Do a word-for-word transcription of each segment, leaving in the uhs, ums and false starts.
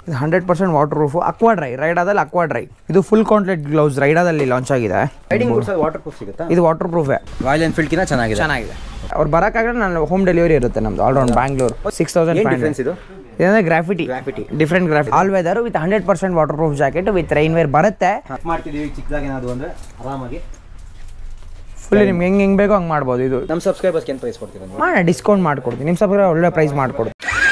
ಇದು hundred percent water proof aqua dry ರೈಡಾದಲ್ಲಿ aqua dry ಇದು ಫುಲ್ ಕಾಂಟ್ಲೆಟ್ ಗ್ಲೌಸ್ ರೈಡಾದಲ್ಲಿ ಲಾಂಚ್ ಆಗಿದೆ ರೈಡಿಂಗ್ ಬೂಟ್ಸ್ ವಾಟರ್ ಪ್ರೂಫ್ ಸಿಗುತ್ತಾ ಇದು ವಾಟರ್ ಪ್ರೂಫೇ ರಾಯಲ್ ಎನ್ಫೀಲ್ಡ್ಕಿಂತ ಚೆನ್ನಾಗಿದೆ ಚೆನ್ನಾಗಿದೆ ಅವ್ರು ಬರೋಕ್ಕಾಗಲ್ಲ ನಾನು ಹೋಮ್ ಡೆಲಿವರಿ ಇರುತ್ತೆ ನಮ್ಮದು all round Bangalore six thousand five hundred ಇದು ಇದಂದ್ರೆ graffiti graffiti different graffiti all weather with hundred percent water proof jacket with rain wear ಬರುತ್ತೆ ಮಾಡ್ತಿದ್ದೀವಿ ಚಿಕ್ಕದಾಗಿ ಏನಾದ್ರು ಅಂದರೆ ಆರಾಮಾಗಿ ಫುಲ್ ನಿಮ್ಗೆ ಹೆಂಗೆ ಹೆಂಗೆ ಬೇಕೋ ಹಂಗೆ ಮಾಡ್ಬೋದು ಇದು ನಮ್ಮ ಸಬ್ಸ್ಕ್ರೈಬರ್ಸ್ಗೆ ಏನು ಪ್ರೈಸ್ ಕೊಡ್ತೀರಾ ಮಾಡೋಣ ಡಿಸ್ಕೌಂಟ್ ಮಾಡ್ಕೊಡ್ತೀನಿ ನಿಮ್ಮ ಸಬ್ಸ್ಕ್ರೈಬರ್ ಒಳ್ಳೆ ಪ್ರೈಸ್ ಮಾಡ್ಕೊಡ್ತೀನಿ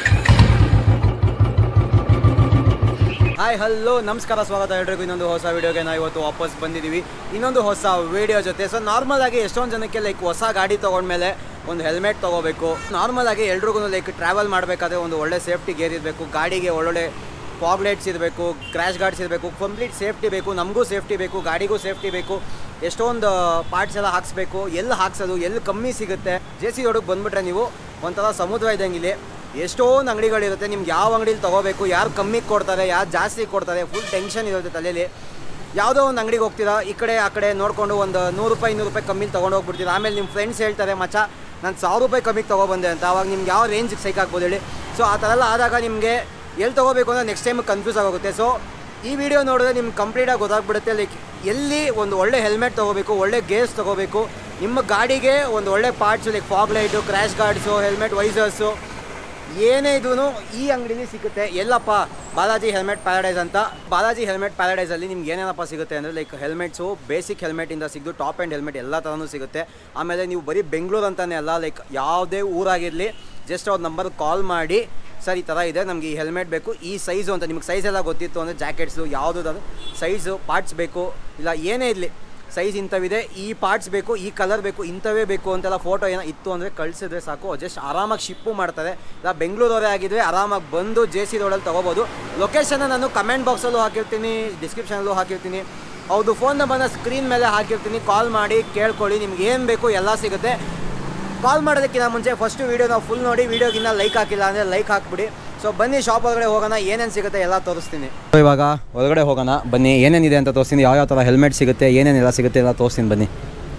ಹಾಯ್ ಹಲೋ ನಮಸ್ಕಾರ ಸ್ವಾಗತ ಎಲ್ರಿಗೂ ಇನ್ನೊಂದು ಹೊಸ ವೀಡಿಯೋಗೆ ನಾವು ಇವತ್ತು ವಾಪಸ್ ಬಂದಿದ್ದೀವಿ ಇನ್ನೊಂದು ಹೊಸ ವೀಡಿಯೋ ಜೊತೆ ಸೊ ನಾರ್ಮಲ್ ಆಗಿ ಎಷ್ಟೊಂದು ಜನಕ್ಕೆ ಲೈಕ್ ಹೊಸ ಗಾಡಿ ತೊಗೊಂಡ್ಮೇಲೆ ಒಂದು ಹೆಲ್ಮೆಟ್ ತೊಗೋಬೇಕು ನಾರ್ಮಲ್ ಆಗಿ ಎಲ್ರಿಗೂ ಲೈಕ್ ಟ್ರಾವೆಲ್ ಮಾಡಬೇಕಾದ್ರೆ ಒಂದು ಒಳ್ಳೆ ಸೇಫ್ಟಿ ಗೇರ್ ಇರಬೇಕು ಗಾಡಿಗೆ ಒಳ್ಳೊಳ್ಳೆ ಫಾಗ್ ಲೈಟ್ಸ್ ಇರಬೇಕು ಕ್ರ್ಯಾಶ್ ಗಾರ್ಡ್ಸ್ ಇರಬೇಕು ಕಂಪ್ಲೀಟ್ ಸೇಫ್ಟಿ ಬೇಕು ನಮಗೂ ಸೇಫ್ಟಿ ಬೇಕು ಗಾಡಿಗೂ ಸೇಫ್ಟಿ ಬೇಕು ಎಷ್ಟೊಂದು ಪಾರ್ಟ್ಸ್ ಎಲ್ಲ ಹಾಕ್ಸ್ಬೇಕು ಎಲ್ಲಿ ಹಾಕ್ಸೋದು ಎಲ್ಲಿ ಕಮ್ಮಿ ಸಿಗುತ್ತೆ ಜೆ ಸಿ ರೋಡಿಗೆ ಬಂದುಬಿಟ್ರೆ ನೀವು ಒಂಥರ ಸಮುದ್ರ ಇದ್ದಂಗಿಲ್ಲಿ ಎಷ್ಟೊಂದು ಅಂಗಡಿಗಳಿರುತ್ತೆ ನಿಮ್ಗೆ ಯಾವ ಅಂಗಡಿಲಿ ತೊಗೋಬೇಕು ಯಾರು ಕಮ್ಮಿಗೆ ಕೊಡ್ತಾರೆ ಯಾರು ಜಾಸ್ತಿ ಕೊಡ್ತಾರೆ ಫುಲ್ ಟೆನ್ಷನ್ ಇರುತ್ತೆ ತಲೆಯಲ್ಲಿ ಯಾವುದೋ ಒಂದು ಅಂಗಡಿಗೆ ಹೋಗ್ತೀರಾ ಈ ಕಡೆ ಆ ಕಡೆ ನೋಡಿಕೊಂಡು ಒಂದು ನೂರು ರೂಪಾಯಿ ಇನ್ನೂರು ರೂಪಾಯಿ ಕಮ್ಮಿಲಿ ತೊಗೊಂಡು ಹೋಗ್ಬಿಡ್ತೀರಾ ಆಮೇಲೆ ನಿಮ್ಮ ಫ್ರೆಂಡ್ಸ್ ಹೇಳ್ತಾರೆ ಮಚ್ಚ ನಾನು ಸಾವಿರ ರೂಪಾಯಿ ಕಮ್ಮಿಗೆ ತೊಗೊಬಂದೆ ಅಂತ ಅವಾಗ ನಿಮ್ಗೆ ಯಾವ ರೇಂಜಿಗೆ ಸೈಕ್ ಆಗ್ಬೋದು ಹೇಳಿ ಸೊ ಆ ಥರ ಎಲ್ಲ ಆದಾಗ ನಿಮಗೆ ಎಲ್ಲಿ ತೊಗೋಬೇಕು ಅಂದರೆ ನೆಕ್ಸ್ಟ್ ಟೈಮ್ ಕನ್ಫ್ಯೂಸ್ ಆಗೋಗುತ್ತೆ ಸೊ ಈ ವಿಡಿಯೋ ನೋಡಿದ್ರೆ ನಿಮ್ಗೆ ಕಂಪ್ಲೀಟಾಗಿ ಗೊತ್ತಾಗ್ಬಿಡುತ್ತೆ ಲೈಕ್ ಎಲ್ಲಿ ಒಂದು ಒಳ್ಳೆ ಹೆಲ್ಮೆಟ್ ತೊಗೋಬೇಕು ಒಳ್ಳೆ ಗೇರ್ಸ್ ತೊಗೋಬೇಕು ನಿಮ್ಮ ಗಾಡಿಗೆ ಒಂದು ಒಳ್ಳೆ parts like fog light crash guards helmet visors ಏನೇ ಇದೂ ಈ ಅಂಗಡಿಲಿ ಸಿಗುತ್ತೆ ಎಲ್ಲಪ್ಪ ಬಾಲಾಜಿ ಹೆಲ್ಮೆಟ್ ಪ್ಯಾರಡೈಸ್ ಅಂತ ಬಾಲಾಜಿ ಹೆಲ್ಮೆಟ್ ಪ್ಯಾರಡೈಸಲ್ಲಿ ನಿಮ್ಗೆ ಏನೇನಪ್ಪ ಸಿಗುತ್ತೆ ಅಂದರೆ ಲೈಕ್ ಹೆಲ್ಮೆಟ್ಸು ಬೇಸಿಕ್ ಹೆಲ್ಮೆಟಿಂದ ಸಿಗ್ದು ಟಾಪ್ ಆ್ಯಂಡ್ ಹೆಲ್ಮೆಟ್ ಎಲ್ಲ ಥರನೂ ಸಿಗುತ್ತೆ ಆಮೇಲೆ ನೀವು ಬರೀ ಬೆಂಗಳೂರು ಅಂತಲೇ ಅಲ್ಲ ಲೈಕ್ ಯಾವುದೇ ಊರಾಗಿರಲಿ ಜಸ್ಟ್ ಅವ್ರ ನಂಬರ್ ಕಾಲ್ ಮಾಡಿ ಸರ್ ಈ ಥರ ಇದೆ ನಮಗೆ ಈ ಹೆಲ್ಮೆಟ್ ಬೇಕು ಈ ಸೈಜು ಅಂತ ನಿಮ್ಗೆ ಸೈಜ್ ಎಲ್ಲ ಗೊತ್ತಿತ್ತು ಅಂದರೆ ಜಾಕೆಟ್ಸು ಯಾವುದಾದ್ರು ಸೈಜು ಪಾರ್ಟ್ಸ್ ಬೇಕು ಇಲ್ಲ ಏನೇ ಇರಲಿ ಸೈಜ್ ಇಂಥವಿದೆ ಈ ಪಾರ್ಟ್ಸ್ ಬೇಕು ಈ ಕಲರ್ ಬೇಕು ಇಂಥವೇ ಬೇಕು ಅಂತೆಲ್ಲ ಫೋಟೋ ಏನೋ ಇತ್ತು ಅಂದರೆ ಕಳಿಸಿದ್ರೆ ಸಾಕು ಜಸ್ಟ್ ಆರಾಮಾಗಿ ಶಿಪ್ಪು ಮಾಡ್ತಾರೆ ಇಲ್ಲ ಬೆಂಗಳೂರವರೇ ಆಗಿದ್ದರೆ ಆರಾಮಾಗಿ ಬಂದು ಜೆ ಸಿ ರೋಡಲ್ಲಿ ತೊಗೋಬೋದು ಲೊಕೇಶನ್ನ ನಾನು ಕಮೆಂಟ್ ಬಾಕ್ಸಲ್ಲೂ ಹಾಕಿರ್ತೀನಿ ಡಿಸ್ಕ್ರಿಪ್ಷನಲ್ಲೂ ಹಾಕಿರ್ತೀನಿ ಹೌದು ಫೋನ್ ನಂಬರ್ನ ಸ್ಕ್ರೀನ್ ಮೇಲೆ ಹಾಕಿರ್ತೀನಿ ಕಾಲ್ ಮಾಡಿ ಕೇಳ್ಕೊಳ್ಳಿ ನಿಮ್ಗೆ ಏನು ಬೇಕು ಎಲ್ಲ ಸಿಗುತ್ತೆ ಕಾಲ್ ಮಾಡೋದಕ್ಕಿಂತ ಮುಂಚೆ ಫಸ್ಟು ವೀಡಿಯೋ ನಾವು ಫುಲ್ ನೋಡಿ ವೀಡಿಯೋಗಿನ್ನ ಲೈಕ್ ಹಾಕಿಲ್ಲ ಅಂದರೆ ಲೈಕ್ ಹಾಕ್ಬಿಡಿ ಸೊ ಬನ್ನಿ ಶಾಪ್ ಒಳಗಡೆ ಹೋಗೋಣ ಏನೇನು ಸಿಗುತ್ತೆ ಎಲ್ಲ ತೋರಿಸ್ತೀನಿ ಇವಾಗ ಒಳಗಡೆ ಹೋಗೋಣ ಬನ್ನಿ ಏನೇನಿದೆ ಅಂತ ತೋರಿಸ್ತೀನಿ ಯಾವ ಯಾವ ಥರ ಹೆಲ್ಮೆಟ್ ಸಿಗುತ್ತೆ ಏನೇನೆಲ್ಲ ಸಿಗುತ್ತೆ ಎಲ್ಲ ತೋರಿಸ್ತೀನಿ ಬನ್ನಿ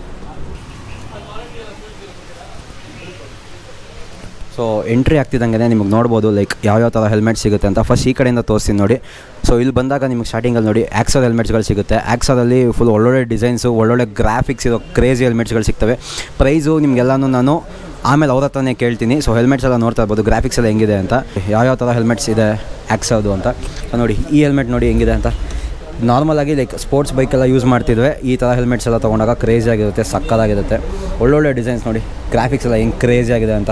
ಸೊ ಎಂಟ್ರಿ ಆಗ್ತಿದ್ದಂಗೆ ನಿಮಗೆ ನೋಡ್ಬೋದು ಲೈಕ್ ಯಾವ್ಯಾವ ಥರ ಹೆಲ್ಮೆಟ್ ಸಿಗುತ್ತೆ ಅಂತ ಫಸ್ಟ್ ಈ ಕಡೆಯಿಂದ ತೋರಿಸ್ತೀನಿ ನೋಡಿ ಸೊ ಇಲ್ಲಿ ಬಂದಾಗ ನಿಮಗೆ ಸ್ಟಾರ್ಟಿಂಗಲ್ಲಿ ನೋಡಿ ಆಕ್ಸರ್ ಹೆಲ್ಮೆಟ್ಸ್ಗಳು ಸಿಗುತ್ತೆ ಆಕ್ಸರಲ್ಲಿ ಫುಲ್ ಒಳ್ಳೊಳ್ಳೆ ಡಿಸೈನ್ಸು ಒಳ್ಳೊಳ್ಳೆ ಗ್ರಾಫಿಕ್ಸ್ ಇರೋ ಕ್ರೇಜಿ ಹೆಲ್ಮೆಟ್ಸ್ಗಳು ಸಿಗ್ತವೆ ಪ್ರೈಸು ನಿಮಗೆಲ್ಲನೂ ನಾನು ಆಮೇಲೆ ಅವ್ರ ಹತ್ರನೇ ಕೇಳ್ತೀನಿ ಸೊ ಹೆಲ್ಮೆಟ್ಸ್ ಎಲ್ಲ ನೋಡ್ತಾ ಇರ್ಬೋದು ಗ್ರಾಫಿಕ್ಸ್ ಎಲ್ಲ ಹೆಂಗಿದೆ ಅಂತ ಯಾವ್ಯಾವ ಥರ ಹೆಲ್ಮೆಟ್ಸ್ ಇದೆ ಆಕ್ಸರ್ದು ಅಂತ ನೋಡಿ ಈ ಹೆಲ್ಮೆಟ್ ನೋಡಿ ಹೆಂಗಿದೆ ಅಂತ ನಾರ್ಮಲಾಗಿ ಲೈಕ್ ಸ್ಪೋರ್ಟ್ಸ್ ಬೈಕೆಲ್ಲ ಯೂಸ್ ಮಾಡ್ತಿದ್ವಿ ಈ ಥರ ಹೆಲ್ಮೆಟ್ಸ್ ಎಲ್ಲ ತೊಗೊಂಡಾಗ ಕ್ರೇಜಿ ಆಗಿರುತ್ತೆ ಸಕ್ಕದಾಗಿರುತ್ತೆ ಒಳ್ಳೊಳ್ಳೆ ಡಿಸೈನ್ಸ್ ನೋಡಿ ಗ್ರಾಫಿಕ್ಸ್ ಎಲ್ಲ ಹೆಂಗೆ ಕ್ರೇಜಿ ಆಗಿದೆ ಅಂತ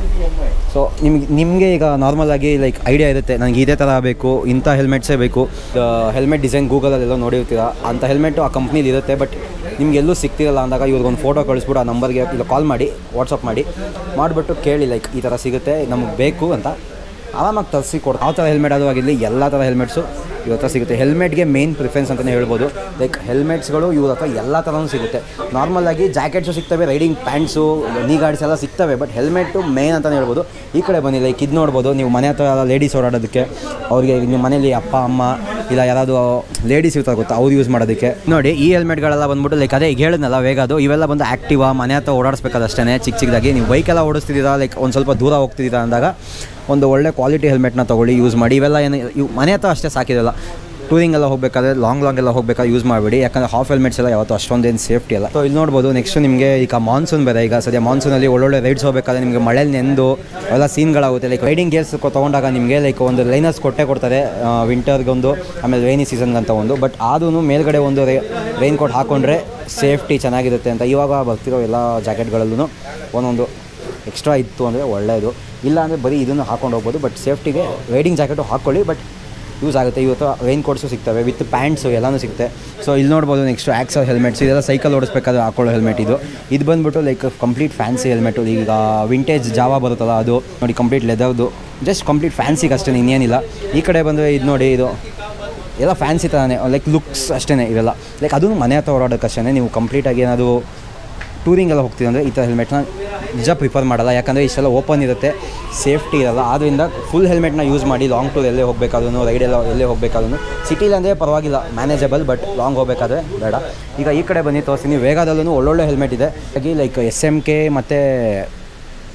ಸೊ ನಿಮ್ಗೆ ನಿಮಗೆ ಈಗ ನಾರ್ಮಲಾಗಿ ಲೈಕ್ ಐಡಿಯಾ ಇರುತ್ತೆ ನನಗೆ ಇದೇ ಥರ ಬೇಕು ಇಂಥ ಹೆಲ್ಮೆಟ್ಸೇ ಬೇಕು ಹೆಲ್ಮೆಟ್ ಡಿಸೈನ್ ಗೂಗಲಲ್ಲೆಲ್ಲ ನೋಡಿರ್ತೀರ ಅಂಥ ಹೆಲ್ಮೆಟು ಆ ಕಂಪ್ನಿಲಿ ಇರುತ್ತೆ ಬಟ್ ನಿಮಗೆಲ್ಲೂ ಸಿಗ್ತಿರಲ್ಲ ಅಂದಾಗ ಇವ್ರಿಗೊಂದು ಫೋಟೋ ಕಳಿಸ್ಬಿಟ್ಟು ಆ ನಂಬರ್ಗೆ ಇಲ್ಲ ಕಾಲ್ ಮಾಡಿ ವಾಟ್ಸಪ್ ಮಾಡಿ ಮಾಡಿಬಿಟ್ಟು ಕೇಳಿ ಲೈಕ್ ಈ ಥರ ಸಿಗುತ್ತೆ ನಮಗೆ ಬೇಕು ಅಂತ ಆರಾಮಾಗಿ ತರಿಸಿ ಕೊಡ್ ಯಾವ ಥರ ಹೆಲ್ಮೆಟ್ ಅದು ಆಗಿರಲಿ ಎಲ್ಲ ಥರ ಹೆಲ್ಮೆಟ್ಸು ಇವ್ರ ಹತ್ರ ಸಿಗುತ್ತೆ ಹೆಲ್ಮೆಟ್ಗೆ ಮೇನ್ ಪ್ರಿಫರೆನ್ಸ್ ಅಂತಲೇ ಹೇಳ್ಬೋದು ಲೈಕ್ ಹೆಲ್ಮೆಟ್ಸ್ಗಳು ಇವ್ರ ಹತ್ರ ಎಲ್ಲ ಥರನೂ ಸಿಗುತ್ತೆ ನಾರ್ಮಲಾಗಿ ಜಾಕೆಟ್ಸು ಸಿಗ್ತವೆ ರೈಡಿಂಗ್ ಪ್ಯಾಂಟ್ಸು ನೀ ಗಾರ್ಡ್ಸ್ ಎಲ್ಲ ಸಿಗ್ತವೆ ಬಟ್ ಹೆಲ್ಮೆಟ್ಟು ಮೇನ್ ಅಂತಲೇ ಹೇಳ್ಬೋದು ಈ ಕಡೆ ಬನ್ನಿ ಲೈಕ್ ಇದು ನೋಡ್ಬೋದು ನೀವು ಮನೆ ಹತ್ರ ಲೇಡೀಸ್ ಓಡಾಡೋದಕ್ಕೆ ಅವ್ರಿಗೆ ನಿಮ್ಮ ಮನೇಲಿ ಅಪ್ಪ ಅಮ್ಮ ಇಲ್ಲ ಯಾರಾದರೂ ಲೇಡೀಸ್ ಇರ್ತಾರೆ ಗೊತ್ತಾ ಅವ್ರು ಯೂಸ್ ಮಾಡೋದಕ್ಕೆ ನೋಡಿ ಈ ಹೆಲ್ಮೆಟ್ಗಳೆಲ್ಲ ಬಂದ್ಬಿಟ್ಟು ಲೈಕ್ ಅದೇ ಈಗ ಹೇಳಿದ್ನಲ್ಲ ವೇಗದು ಇವೆಲ್ಲ ಬಂದು ಆ್ಯಕ್ಟಿವಾ ಮನೆ ಹತ್ರ ಓಡಾಡಿಸ್ಬೇಕಾದ ಅಷ್ಟೇ ಚಿಕ್ಕ ಚಿಕ್ಕದಾಗಿ ನೀವು ಬೈಕೆಲ್ಲ ಓಡಿಸ್ತಿದ್ದೀರಾ ಲೈಕ್ ಒಂದು ಸ್ವಲ್ಪ ದೂರ ಹೋಗ್ತಿದ್ದೀರಾ ಅಂದಾಗ ಒಂದು ಒಳ್ಳೆ ಕ್ವಾಲಿಟಿ ಹೆಲ್ಮೆಟ್ನ ತೊಗೊಳ್ಳಿ ಯೂಸ್ ಮಾಡಿ ಇವೆಲ್ಲ ಏನು ಇವು ಮನೆ ಹತ್ರ ಅಷ್ಟೇ ಸಾಕಿದಲ್ಲ ಟೂರಿಂಗ್ ಎಲ್ಲ ಹೋಗಬೇಕಾದ್ರೆ ಲಾಂಗ್ ಲಾಂಗ್ ಎಲ್ಲ ಹೋಗಬೇಕಾದ್ರೆ ಯೂಸ್ ಮಾಡಬೇಡಿ ಯಾಕಂದರೆ ಹಾಫ್ ಹೆಲ್ಮೆಟ್ಸ್ ಎಲ್ಲ ಯಾವತ್ತೂ ಅಷ್ಟೊಂದೇನು ಸೇಫ್ಟಿ ಅಲ್ಲ ಸೊ ಇಲ್ಲಿ ನೋಡ್ಬೋದು ನೆಕ್ಸ್ಟ್ ನಿಮಗೆ ಈಗ ಮಾನ್ಸೂನ್ ಬೇರೆ ಈಗ ಸದ್ಯ ಮಾನ್ಸೂನಲ್ಲಿ ಒಳ್ಳೊಳ್ಳೆ ರೈಡ್ಸ್ ಹೋಗಬೇಕಾದ್ರೆ ನಿಮಗೆ ಮಳೆಯಲ್ಲಿ ನೆಂದು ಅವೆಲ್ಲ ಸೀನ್ಗಳಾಗುತ್ತೆ ಲೈಕ್ ರೈಡಿಂಗ್ ಗೇರ್ಸ್ ತೊಗೊಂಡಾಗ ನಿಮಗೆ ಲೈಕ್ ಒಂದು ಲೈನರ್ಸ್ ಕೊಟ್ಟೆ ಕೊಡ್ತಾರೆ ವಿಂಟರ್ಗೊಂದು ಆಮೇಲೆ ರೈನಿ ಸೀಸನ್ಗಂತ ಒಂದು ಬಟ್ ಆದ್ರೂ ಮೇಲ್ಗಡೆ ಒಂದು ರೇ ರೈನ್ ಕೋಟ್ ಹಾಕ್ಕೊಂಡ್ರೆ ಸೇಫ್ಟಿ ಚೆನ್ನಾಗಿರುತ್ತೆ ಅಂತ ಇವಾಗ ಬರ್ತಿರೋ ಎಲ್ಲ ಜಾಕೆಟ್ಗಳಲ್ಲೂ ಒಂದೊಂದು ಎಕ್ಸ್ಟ್ರಾ ಇತ್ತು ಅಂದರೆ ಒಳ್ಳೆಯದು ಇಲ್ಲ ಅಂದರೆ ಬರೀ ಇದನ್ನು ಹಾಕೊಂಡು ಹೋಗ್ಬೋದು ಬಟ್ ಸೇಫ್ಟಿಗೆ ರೈಡಿಂಗ್ ಜಾಕೆಟು ಹಾಕ್ಕೊಳ್ಳಿ ಬಟ್ ಯೂಸ್ ಆಗುತ್ತೆ ಇವತ್ತು ರೈನ್ ಕೋಟ್ಸು ಸಿಗ್ತವೆ ವಿತ್ ಪ್ಯಾಂಟ್ಸು ಎಲ್ಲನೂ ಸಿಗುತ್ತೆ ಸೊ ಇಲ್ಲಿ ನೋಡ್ಬೋದು ನೆಕ್ಸ್ಟ್ ಆಕ್ಸರ್ ಹೆಲ್ಮೆಟ್ಸ್ ಇದೆಲ್ಲ ಸೈಕಲ್ ಓಡಿಸ್ಬೇಕಾದ್ರೆ ಹಾಕೊಳ್ಳೋ ಹೆಲ್ಮೆಟ್ ಇದು ಇದು ಬಂದುಬಿಟ್ಟು ಲೈಕ್ ಕಂಪ್ಲೀಟ್ ಫ್ಯಾನ್ಸಿ ಹೆಲ್ಮೆಟು ಈಗ ವಿಂಟೇಜ್ ಜಾವಾ ಬರುತ್ತಲ್ಲ ಅದು ನೋಡಿ ಕಂಪ್ಲೀಟ್ ಲೆದರ್ದು ಜಸ್ಟ್ ಕಂಪ್ಲೀಟ್ ಫ್ಯಾನ್ಸಿಗೆ ಅಷ್ಟೇ ಇನ್ನೇನಿಲ್ಲ ಈ ಕಡೆ ಬಂದರೆ ಇದು ನೋಡಿ ಇದು ಎಲ್ಲ ಫ್ಯಾನ್ಸಿ ಥರನೇ ಲೈಕ್ ಲುಕ್ಸ್ ಅಷ್ಟೇ ಇವೆಲ್ಲ ಲೈಕ್ ಅದೂ ಮನೆ ಹತ್ರ ಓಡಾಡೋಕ್ಕೆ ಅಷ್ಟೇ ನೀವು ಕಂಪ್ಲೀಟಾಗಿ ಏನಾದರೂ ಟೂರಿಂಗ್ ಎಲ್ಲ ಹೋಗ್ತೀವಿ ಅಂದರೆ ಈ ಥರ ಹೆಲ್ಮೆಟ್ನ ನಿಜ ಪ್ರಿಫರ್ ಮಾಡಲ್ಲ ಯಾಕಂದರೆ ಇಷ್ಟೆಲ್ಲ ಓಪನ್ ಇರುತ್ತೆ ಸೇಫ್ಟಿ ಇರಲ್ಲ ಆದ್ದರಿಂದ ಫುಲ್ ಹೆಲ್ಮೆಟ್ನ ಯೂಸ್ ಮಾಡಿ ಲಾಂಗ್ ಟೂರ್ ಎಲ್ಲೇ ಹೋಗಬೇಕಾದ್ರೂ ರೈಡ್ ಎಲ್ಲ ಎಲ್ಲೇ ಹೋಗಬೇಕಾದ್ರೂ ಸಿಟಿಲಿ ಅಂದರೆ ಪರವಾಗಿಲ್ಲ ಮ್ಯಾನೇಜಬಲ್ ಬಟ್ ಲಾಂಗ್ ಹೋಗಬೇಕಾದ್ರೆ ಬೇಡ ಈಗ ಈ ಕಡೆ ಬನ್ನಿ ತೋರಿಸ್ತೀನಿ ವೇಗದಲ್ಲೂ ಒಳ್ಳೊಳ್ಳೆ ಹೆಲ್ಮೆಟ್ ಇದೆ ಹಾಗೆ ಲೈಕ್ ಎಸ್ ಎಮ್ ಕೆ ಮತ್ತು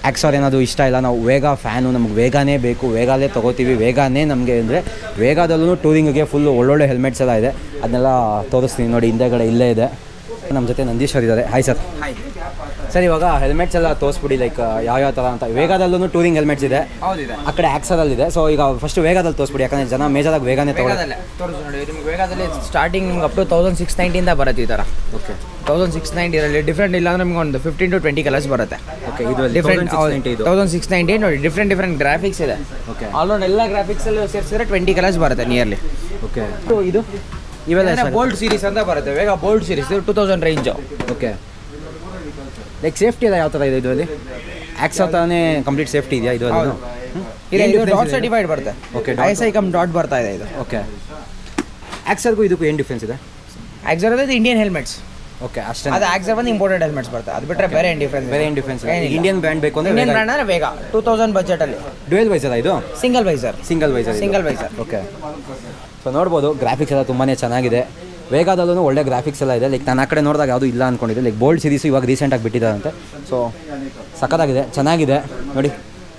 ಆ್ಯಕ್ಸರ್ ಏನಾದರೂ ಇಷ್ಟ ಇಲ್ಲ, ನಾವು ವೇಗ ಫ್ಯಾನು, ನಮ್ಗೆ ವೇಗನೇ ಬೇಕು, ವೇಗಲೇ ತೊಗೋತೀವಿ, ವೇಗನೇ ನಮಗೆ ಅಂದರೆ ವೇಗದಲ್ಲೂ ಟೂರಿಂಗಿಗೆ ಫುಲ್ಲು ಒಳ್ಳೊಳ್ಳೆ ಹೆಲ್ಮೆಟ್ಸ್ ಎಲ್ಲ ಇದೆ. ಅದನ್ನೆಲ್ಲ ತೋರಿಸ್ತೀನಿ ನೋಡಿ, ಹಿಂದೆಗಡೆ ಇಲ್ಲೇ ಇದೆ. ನಮ್ಮ ಜೊತೆ ನಂದೀಶ್ ಸರ್ ಇದ್ದಾರೆ. Hi sir. ಹಾಯ್ ಸರ್, ಇವಾಗ ಹೆಲ್ಮೆಟ್ಸ್ ಎಲ್ಲ ತೋರಿಸ್ಬಿಡಿ, ಲೈಕ್ ಯಾವ್ಯಾವ ಥರ ಅಂತ. ವೇಗದಲ್ಲೂ ಟೂರಿಂಗ್ ಹೆಲ್ಮೆಟ್ಸ್ ಇದೆ, ಹೌದಿದೆ, ಆ ಕಡೆ ಆ್ಯಕ್ಸರಲ್ಲಿದೆ. ಸೊ ಈಗ ಫಸ್ಟ್ ವೇಗದಲ್ಲಿ ತೋರಿಸ್ಬಿಡಿ, ಯಾಕಂದರೆ ಜನ ಮೇಜರಾಗಿ ವೇಗನೇ ತಗೊಳ್ಳೋದಲ್ಲ. ತೋರಿಸಿ ನೋಡಿ, ನಿಮ್ಗೆ ವೇಗದಲ್ಲಿ ಸ್ಟಾರ್ಟಿಂಗ್ ನಿಮ್ಗೆ ಅಪ್ ಟು ತೌಸಂಡ್ ಸಿಕ್ಸ್ ನೈಂಟಿಯಿಂದ ಬರುತ್ತೆ ಈ ಥರ. ಓಕೆ, ತೌಸಂಡ್ ಸಿಕ್ಸ್ ನೈಂಟಿರಲ್ಲಿ ಡಿಫ್ರೆಂಟ್ ಇಲ್ಲ ಅಂದರೆ ನಿಮ್ಗೆ ಒಂದು ಫಿಫ್ಟೀನ್ ಟು ಟ್ವೆಂಟಿ ಕಲರ್ಸ್ ಬರುತ್ತೆ. ಓಕೆ, ಇದು ಡಿಫ್ರೆಂಟ್ ತೌಸಂಡ್ ಸಿಕ್ಸ್ ನೈಂಟಿ ನೋಡಿ, ಡಿಫ್ರೆಂಟ್ ಡಿಫ್ರೆಂಟ್ ಗ್ರಾಫಿಕ್ಸ್ ಇದೆ. ಓಕೆ, ಆಲ್ರೌಂಡ್ ಎಲ್ಲ ಗ್ರಾಫಿಕ್ಸಲ್ಲಿ ಸೇರಿಸಿದ್ರೆ ಟ್ವೆಂಟಿ ಕಲರ್ಸ್ ಬರುತ್ತೆ ನಿಯರ್ಲಿ. ಓಕೆ, ಇದು ಇವೆಲ್ಲ ಬೋಲ್ಡ್ ಸೀರೀಸ್ ಅಂತ ಬರುತ್ತೆ, Vega bold series two thousand range. Okay, like safety ಎಲ್ಲ ಯಾವ ಥರ ಇದೆ ಇದರಲ್ಲಿ? ಆ್ಯಕ್ಸರ್ ಥರನೇ ಕಂಪ್ಲೀಟ್ ಸೇಫ್ಟಿ ಇದೆಯಾ ಇದು? ಇದು ಡಾಟ್ ಸರ್ಟಿಫೈಡ್ ಬರುತ್ತೆ. Okay, I S I cum DOT ಬರ್ತಾ ಇದೆ ಇದು. ಓಕೆ, ಆ್ಯಕ್ಸರ್ಗೂ ಇದಕ್ಕೂ ಏನು ಡಿಫ್ರೆನ್ಸ್ ಇದೆ? ಆಕ್ಸರ್ ಅದು ಇಂಡಿಯನ್ ಹೆಲ್ಮೆಟ್ಸ್. ಓಕೆ, ಅಷ್ಟೇ. ಅದು ಆಕ್ಸರ್ ಬಂದು ಇಂಪೋರ್ಟೆಡ್ ಹೆಲ್ಮೆಟ್ಸ್ ಬರುತ್ತೆ, ಅದು ಬಿಟ್ಟರೆ ಬೇರೆ ಏನು ಡಿಫ್ರೆನ್ಸ್ ಬೇರೆ ಏನು ಡಿಫ್ರೆನ್ಸ್? ಇಂಡಿಯನ್ ಬ್ರ್ಯಾಂಡ್ ಬೇಕು ಅಂದರೆ ಇಂಡಿಯನ್ ಬ್ರ್ಯಾಂಡ್ ಅಂದರೆ ವೇಗ ಟೂ ತೌಸಂಡ್ ಬಜೆಟಲ್ಲಿ. ಡ್ಯುಯಲ್ ವೈಸರ್ ಇದು? Single visor. Single visor single visor. Okay, so ನೋಡ್ಬೋದು ಗ್ರಾಫಿಕ್ಸ್ ಎಲ್ಲ ತುಂಬಾ ಚೆನ್ನಾಗಿದೆ. ವೇಗದಲ್ಲೂ ಒಳ್ಳೆ ಗ್ರಾಫಿಕ್ಸ್ ಎಲ್ಲ ಇದೆ. ಲೈಕ್ ನಾನು ಆ ಕಡೆ ನೋಡಿದಾಗ ಯಾವುದು ಇಲ್ಲ ಅಂದ್ಕೊಂಡಿದ್ದೆ. ಲೈಕ್ ಬೋಲ್ಡ್ ಸೀರೀಸು ಇವಾಗ ರೀಸೆಂಟಾಗಿ ಬಿಟ್ಟಿದ್ದಾರಂತೆ. ಸೊ ಸಖತ್ತಾಗಿದೆ, ಚೆನ್ನಾಗಿದೆ ನೋಡಿ.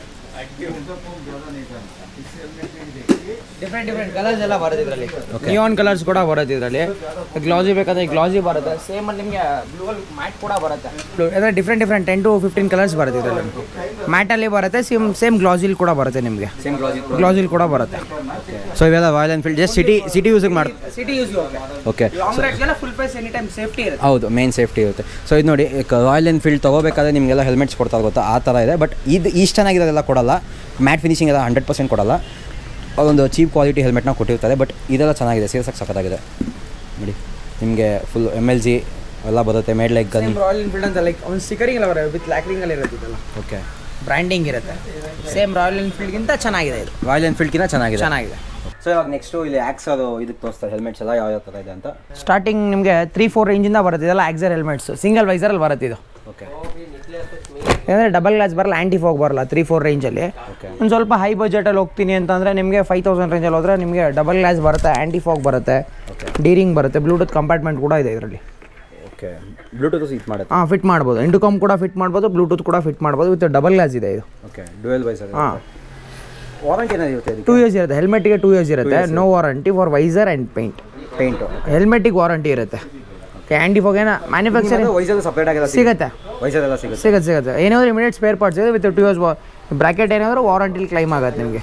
ಡಿಫ್ರೆಂಟ್ ಡಿಫ್ರೆಂಟ್ ಕಲರ್ಸ್ ಎಲ್ಲ ಬರುತ್ತೆ ಇದರಲ್ಲಿ. ನಿಯಾನ್ ಕಲರ್ಸ್ ಕೂಡ ಬರುತ್ತೆ ಇದರಲ್ಲಿ. ಗ್ಲಾಸಿ ಬೇಕಾದ್ರೆ ಗ್ಲಾಸಿ ಬರುತ್ತೆ. ಸೇಮ್ ಅಲ್ಲಿ ನಿಮಗೆ ಬ್ಲೂ ಅಲ್ಲಿ ಮ್ಯಾಟ್ ಕೂಡ ಬರುತ್ತೆ. ಅಂದರೆ different different ten to fifteen colours ಬರುತ್ತೆ ಇದರಲ್ಲಿ. ಮ್ಯಾಟಲ್ಲಿ ಬರುತ್ತೆ, ಸೇಮ್ ಸೇಮ್ ಗ್ಲಾಸಿಲ್ ಕೂಡ ಬರುತ್ತೆ ನಿಮಗೆ. ಸೇಮ್ ಗ್ಲಾಸಿ ಗ್ಲಾಸಿಲ್ ಕೂಡ ಬರುತ್ತೆ. ಸೊ ಇವೆಲ್ಲ Royal Enfield just city city ಯೂಸಿಗೆ ಮಾಡಿ ಸಿಟಿ ಯೂಸ್. ಓಕೆ, ಲಾಂಗ್ ರೈಡ್ಗೆಲ್ಲ full face any time safety ಇರುತ್ತೆ. ಹೌದು, ಮೇನ್ ಸೇಫ್ಟಿ ಇರುತ್ತೆ. ಸೊ ಇದು ನೋಡಿ, ರಾಯಲ್ ಎನ್ಫೀಲ್ಡ್ ತೊಗೋಬೇಕಾದ್ರೆ ನಿಮಗೆಲ್ಲ ಹೆಲ್ಮೆಟ್ಸ್ ಕೊಡ್ತಾ ಗೊತ್ತಾ, ಆ ಥರ ಇದೆ. ಬಟ್ ಇದು ಇಷ್ಟು ಚೆನ್ನಾಗಿರೋದೆಲ್ಲ ಕೊಡಲ್ಲ. ಮ್ಯಾಟ್ ಫಿನಿಶಿಂಗ್ ಎಲ್ಲ ಹಂಡ್ರೆಡ್ ಪರ್ಸೆಂಟ್ ಕೊಡಲ್ಲ. ಅದೊಂದು ಚೀಪ್ ಕ್ವಾಲಿಟಿ ಹೆಲ್ಮೆಟ್ನ ಕೊಟ್ಟಿರ್ತಾರೆ. ಬಟ್ ಇದೆಲ್ಲ ಚೆನ್ನಾಗಿದೆ, ಸೇರ್ಸಕ್ಕೆ ಸಖತ್ತಾಗಿದೆ ನೋಡಿ. ನಿಮಗೆ ಫುಲ್ ಎಮ್ ಎಲ್ ಜಿ ಎಲ್ಲ ಬರುತ್ತೆ. Made like gun Royal Enfield ಅಂತ ಲೈಕ್ ಒಂದು ಸ್ಟಿಕರಿಂಗ್ ಎಲ್ಲ ಬರುತ್ತೆ, ವಿತ್ ಲ್ಯಾಕ್ರಿಂಗಲ್ಲಿ ಇರುತ್ತೆ. ಓಕೆ, ಬ್ರ್ಯಾಂಡಿಂಗ್ ಇರುತ್ತೆ. ಸೇಮ್ ರಾಯಲ್ ಎನ್ಫೀಲ್ಡ್ಗಿಂತ ಚೆನ್ನಾಗಿದೆ ಇದು. ರಾಯಲ್ ಎನ್ಫೀಲ್ಡ್ಗಿಂತ ಚೆನ್ನಾಗಿದೆ ಚೆನ್ನಾಗಿದೆ ಸೊ ಇವಾಗ ನೆಕ್ಸ್ಟು ಇಲ್ಲಿ ಆಕ್ಸರ್ ಇದಕ್ಕೆ ತೋರಿಸ್ತಾರೆ ಹೆಲ್ಮೆಟ್ಸ್ ಎಲ್ಲ ಯಾವ ಯಾವ ಥರ ಇದೆ ಅಂತ. ಸ್ಟಾರ್ಟಿಂಗ್ ನಿಮಗೆ ತ್ರೀ ಫೋರ್ ರೇಂಜಿಂದ ಬರುತ್ತೆ ಇದೆಲ್ಲ ಆಕ್ಸರ್ ಹೆಲ್ಮೆಟ್ಸ್. ಸಿಂಗಲ್ ವೈಸರಲ್ಲಿ ಬರುತ್ತೆ ಇದು. ಓಕೆ, ಅಂದರೆ ಡಬಲ್ ಗ್ಲಾಸ್ ಬರಲ್ಲ, ಆ್ಯಂಟಿ ಫಾಗ್ ಬರಲ್ಲ. ತ್ರೀ ಫೋರ್ ರೇಂಜಲ್ಲಿ ಒಂದು ಸ್ವಲ್ಪ ಹೈ ಬಜೆಟಲ್ಲಿ ಹೋಗ್ತೀನಿ ಅಂತಂದರೆ ನಿಮಗೆ ಫೈವ್ ತೌಸಂಡ್ ರೇಂಜಲ್ಲಿ ಹೋದರೆ ನಿಮಗೆ ಡಬಲ್ ಗ್ಲಾಸ್ ಬರುತ್ತೆ, ಆ್ಯಂಟಿ ಫಾಗ್ ಬರುತ್ತೆ, ಡೀರಿಂಗ್ ಬರುತ್ತೆ, ಬ್ಲೂಟೂತ್ ಕಂಪಾರ್ಟ್ಮೆಂಟ್ ಕೂಡ ಇದೆ ಇದರಲ್ಲಿ. ಓಕೆ, ಬ್ಲೂಟೂತ್ ಫಿಟ್ ಮಾಡುತ್ತೆ. ಹಾಂ, ಫಿಟ್ ಮಾಡ್ಬೋದು. ಇಂಟರ್ಕಾಮ್ ಕೂಡ ಫಿಟ್ ಮಾಡ್ಬೋದು, ಬ್ಲೂಟೂತ್ ಕೂಡ ಫಿಟ್ ಮಾಡ್ಬೋದು. ವಿತ್ ಡಬಲ್ ಗ್ಲಾಸ್ ಇದೆ ಇದು. Okay, dual visor. ಹಾಂ, ವಾರಂಟಿ ಏನಾಗಿರುತ್ತೆ? ಟೂ ಇಯರ್ಸ್ ಇರುತ್ತೆ ಹೆಲ್ಮೆಟಿಗೆ. ಟೂ ಇಯರ್ಸ್ ಇರುತ್ತೆ. No warranty for visor and paint. Paint ಹೆಲ್ಮೆಟಿಗೆ ವಾರಂಟಿ ಇರುತ್ತೆ. ಆ್ಯಂಟಿ ಫಾಗ್ ಏನೋ ಮ್ಯಾನುಫ್ಯಾಕ್ಚರಿಂಗ್ ವೈಸರ್ ಸಪ್ರೇಟ್ ಆಗಿಲ್ಲ ಸಿಗುತ್ತೆ. ವೈಸರ್ ಎಲ್ಲ ಸಿಗುತ್ತೆ ಸಿಗುತ್ತೆ ಸಿಗುತ್ತೆ ಏನಾದರೂ ಇಮಿಡಿಯೇಟ್ ಸ್ಪೇರ್ ಪಾರ್ಟ್ಸ್ ಇದೆ. ವಿತ್ ಟೂ ಇಯರ್ಸ್ ಬ್ರಾಕೆಟ್ ಏನಾದರೂ ವಾರಂಟಿಲಿ ಕ್ಲೈಮ್ ಆಗುತ್ತೆ ನಿಮಗೆ.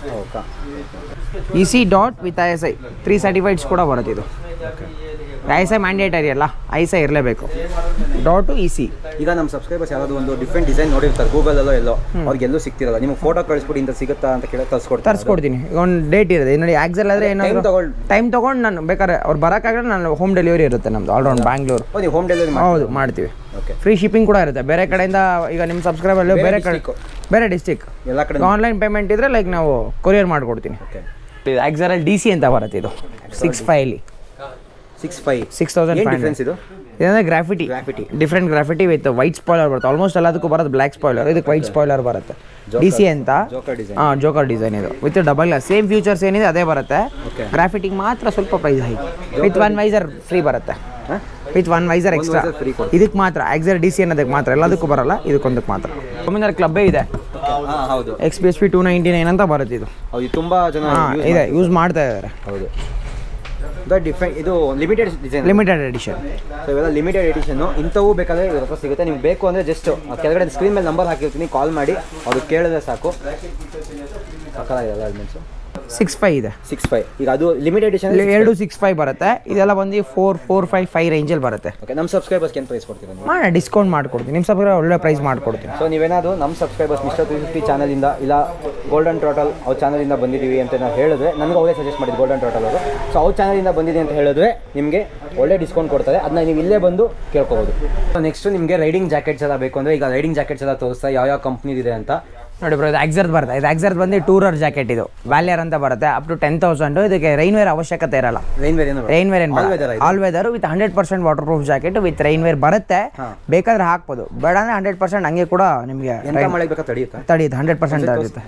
E C DOT with I S I three certifieds ಕೂಡ ಬರುತ್ತೆ ಇದು. ಐ ಎಸ್ ಐ ಮ್ಯಾಂಡೇಟರಿ ಅಲ್ಲ, ಐ ಎಸ್ ಐ ಇರಲೇಬೇಕು. DOT E C. ಈಗ ನಮ್ಮ ಸಬ್ಸ್ಕ್ರೈಬರ್ಸ್ ಯಾರಾದರೂ ಒಂದು ಡಿಫ್ರೆಂಟ್ ಡಿಸೈನ್ ನೋಡಿರ್ತಾರೆ ಗೂಗಲಲ್ಲೋ ಎಲ್ಲೋ, ಅವ್ರಿಗೆಲ್ಲೂ ಸಿಗ್ತಿರಲ್ಲ. ನಿಮಗೆ ಫೋಟೋ ಕಳಿಸ್ಬಿಟ್ಟು ಇಂಥ ಸಿಗುತ್ತಾ ಅಂತ ಕೇಳಿ ತರಿಸ್ಕೊಡ್ತೀನಿ ತರಿಸ್ಕೊಡ್ತೀನಿ. ಈಗ ಒಂದು ಡೇಟ್ ಇರುತ್ತೆ ನೋಡಿ. ಆಕ್ಸಲ್ ಆದರೆ ಏನಾದರೂ ತಗೊಂಡು ಟೈಮ್ ತೊಗೊಂಡು ನಾನು ಬೇಕಾದ್ರೆ ಅವ್ರು ಬರೋಕ್ಕಾಗಲ್ಲ, ನಾನು ಹೋಮ್ ಡೆಲಿವರಿ ಇರುತ್ತೆ ನಮ್ಮದು ಆಲ್ರೌಂಡ್ ಬ್ಯಾಂಗ್ಳೂರ್. ನೀವು ಹೋಮ್ ಡೆಲಿವರಿ? ಹೌದು, ಮಾಡ್ತೀವಿ. ಓಕೆ, ಫ್ರೀ ಶಿಪ್ಪಿಂಗ್ ಕೂಡ ಇರುತ್ತೆ. ಬೇರೆ ಕಡೆಯಿಂದ ಈಗ ನಿಮ್ಮ ಸಬ್ಸ್ಕ್ರೈಬರ್ ಬೇರೆ ಕಡೆ ಬೇರೆ ಡಿಸ್ಟಿಕ್ ಎಲ್ಲ ಕಡೆ ಆನ್ಲೈನ್ ಪೇಮೆಂಟ್ ಇದ್ದರೆ ಲೈಕ್ ನಾವು ಕೊರಿಯರ್ ಮಾಡಿಕೊಡ್ತೀನಿ. ಓಕೆ, ಆಕ್ಸರಲ್ಲಿ ಡಿ ಸಿ ಅಂತ ಬರುತ್ತೆ ಇದು. ಸಿಕ್ಸ್ ಫೈಲಿ six five six thousand difference ಇದು. ಇದಂದರೆ graffiti graffiti different graffiti with white spoiler ಬರುತ್ತೆ. ಆಲ್ಮೋಸ್ಟ್ ಎಲ್ಲದಕ್ಕೂ ಬರೋದು ಬ್ಲ್ಯಾಕ್ ಸ್ಪಾಯ್ಲರ್, ಇದಕ್ಕೆ ವೈಟ್ ಸ್ಪಾಯ್ಲರ್ ಬರುತ್ತೆ. ಡಿ ಸಿ ಅಂತ. ಹಾಂ, ಜೋಕರ್ ಡಿಸೈನ್ ಇದು. With double glass same features ಏನಿದೆ ಅದೇ ಬರುತ್ತೆ. ಗ್ರಾಫಿಟಿಗೆ ಮಾತ್ರ ಸ್ವಲ್ಪ price high. With one visor free ಬರುತ್ತೆ. ವಿತ್ ಒನ್ ವೈಸರ್ ಎಕ್ಸ್ಟ್ರಾ ಇದಕ್ಕೆ ಮಾತ್ರ. ಆಕ್ಸರ್ ಡಿ ಸಿ ಅನ್ನೋದಕ್ಕೆ ಮಾತ್ರ, ಎಲ್ಲದಕ್ಕೂ ಬರಲ್ಲ, ಇದಕ್ಕೊಂದಕ್ಕೆ ಮಾತ್ರ. ಒಮ್ಮಿಂದ ಕ್ಲಬ್ಬೇ ಇದೆ. ಹೌದು, X P S P two ninety nine ಅಂತ ಬರುತ್ತೆ ಇದು. ತುಂಬ ಜನ ಇದೆ, ಯೂಸ್ ಮಾಡ್ತಾ ಇದ್ದಾರೆ. ಹೌದು, ಡಿಫ್ರೆಂಟ್ ಇದು limited design, limited edition. So ಇವೆಲ್ಲ ಲಿಮಿಟೆಡ್ ಎಡಿಷನ್ನು. ಇಂಥವು ಬೇಕಾದರೆ ಇವ್ರ ಹತ್ರ ಸಿಗುತ್ತೆ. ನಿಮ್ಗೆ ಬೇಕು ಅಂದರೆ ಜಸ್ಟ್ ಕೆಳಗಡೆ ಸ್ಕ್ರೀನ್ ಮೇಲೆ ನಂಬರ್ ಹಾಕಿರ್ತೀನಿ, ಕಾಲ್ ಮಾಡಿ ಅವ್ರಿಗೆ ಕೇಳಿದ್ರೆ ಸಾಕು. ಸಕ್ಕತ್ತಾಗಿರಲ್ಲ ಹೆಲ್ಮೆಟ್ಸು. ಸಿಕ್ಸ್ ಫೈವ್ ಇದೆ. ಸಿಕ್ಸ್ ಫೈವ್ ಈಗ ಅದು ಲಿಮಿಟೆಡ್ ಎಡಿಷನ್ ಎರಡು ಸಿಕ್ಸ್ ಫೈವ್ ಬರುತ್ತೆ. ಇದೆಲ್ಲ ಬಂದು ಫೋರ್ ಫೋರ್ ಫೈವ್ ಫೈವ್ ರೇಂಜಲ್ಲಿ ಬರುತ್ತೆ. ಓಕೆ, ನಮ್ಮ ಸಬ್ಸ್ಕ್ರೈಬರ್ಸ್ಗೆ ಏನು ಪ್ರೈಸ್ ಕೊಡ್ತೀರಾ? ಮಾಡಿ ಡಿಸ್ಕೌಂಟ್ ಮಾಡಿಕೊಡ್ತೀನಿ. ನಿಮ್ಮ ಸಬ್ಸ್ಕ್ರೈಬರ್ ಒಳ್ಳೆ ಪ್ರೈಸ್ ಮಾಡಿಕೊಡ್ತೀನಿ. ಸೊ ನೀವೇನಾದರೂ ನಮ್ಮ ಸಬ್ಸ್ಕ್ರೈಬರ್ಸ್ ಮಿಸ್ಟರ್ ತ್ರೀ ಫಿಫ್ಟಿ ಚಾನಲಿಂದ ಇಲ್ಲ ಗೋಲ್ಡನ್ ಟೋಟಲ್ ಅವ್ರ ಚಾನಲಿಂದ ಬಂದಿದ್ದೀವಿ ಅಂತ ನಾವು ಹೇಳಿದ್ರೆ, ನನಗೆ ಅವರೇ ಸಜೆಸ್ಟ್ ಮಾಡಿದ್ದು ಗೋಲ್ಡನ್ ಟೋಟಲ್ ಅವರು. ಸೊ ಅವ್ರ ಚಾನಲಿಂದ ಬಂದಿದೆ ಅಂತ ಹೇಳಿದ್ರೆ ನಿಮಗೆ ಒಳ್ಳೆ ಡಿಸ್ಕೌಂಟ್ ಕೊಡ್ತಾರೆ. ಅದನ್ನ ನೀವು ಇಲ್ಲೇ ಬಂದು ಕೇಳ್ಕೋಬೋದು. ಸೊ ನೆಕ್ಸ್ಟು ನಿಮಗೆ ರೈಡಿಂಗ್ ಜಾಕೆಟ್ಸ್ ಎಲ್ಲ ಬೇಕು ಅಂದರೆ, ಈಗ ರೈಡಿಂಗ್ ಜಾಕೆಟ್ಸ್ ಎಲ್ಲ ತೋರಿಸ್ತಾ ಯಾವ ಯಾವ ಕಂಪ್ನಿದಿದೆ ಅಂತ ನೋಡಿ ಬ್ರೋ. ಇದು ಆಕ್ಸರ್ದು ಬರುತ್ತೆ. ಇದು ಆಕ್ಸರ್ದು ಬಂದು ಟೂರರ್ ಜಾಕೆಟ್. ಇದು ವ್ಯಾಲಿಯರ್ ಅಂತ ಬರುತ್ತೆ. Up to ten thousand. ಇದಕ್ಕೆ ರೈನ್ ವೇರ್ ಅವಶ್ಯಕತೆ ಇರಲ್ಲ. ರೈನ್ ವೇರ್ ಏನು ರೈನ್ ವೇರ್ ಏನು all weather with hundred percent water proof jacket with rain wear ಬರುತ್ತೆ. ಬೇಕಾದ್ರೆ ಹಾಕ್ಬೋದು, ಬೇಡ ಅಂದರೆ ಹಂಡ್ರೆಡ್ ಪರ್ಸೆಂಟ್ ಹಂಗೆ ಕೂಡ ನಿಮಗೆ ಮಳೆ ಬೇಕಾ ತಡೆಯುತ್ತೆ ತಡೆಯುತ್ತೆ ಹಂಡ್ರೆಡ್ ಪರ್ಸೆಂಟ್ ತಡೆಯುತ್ತೆ.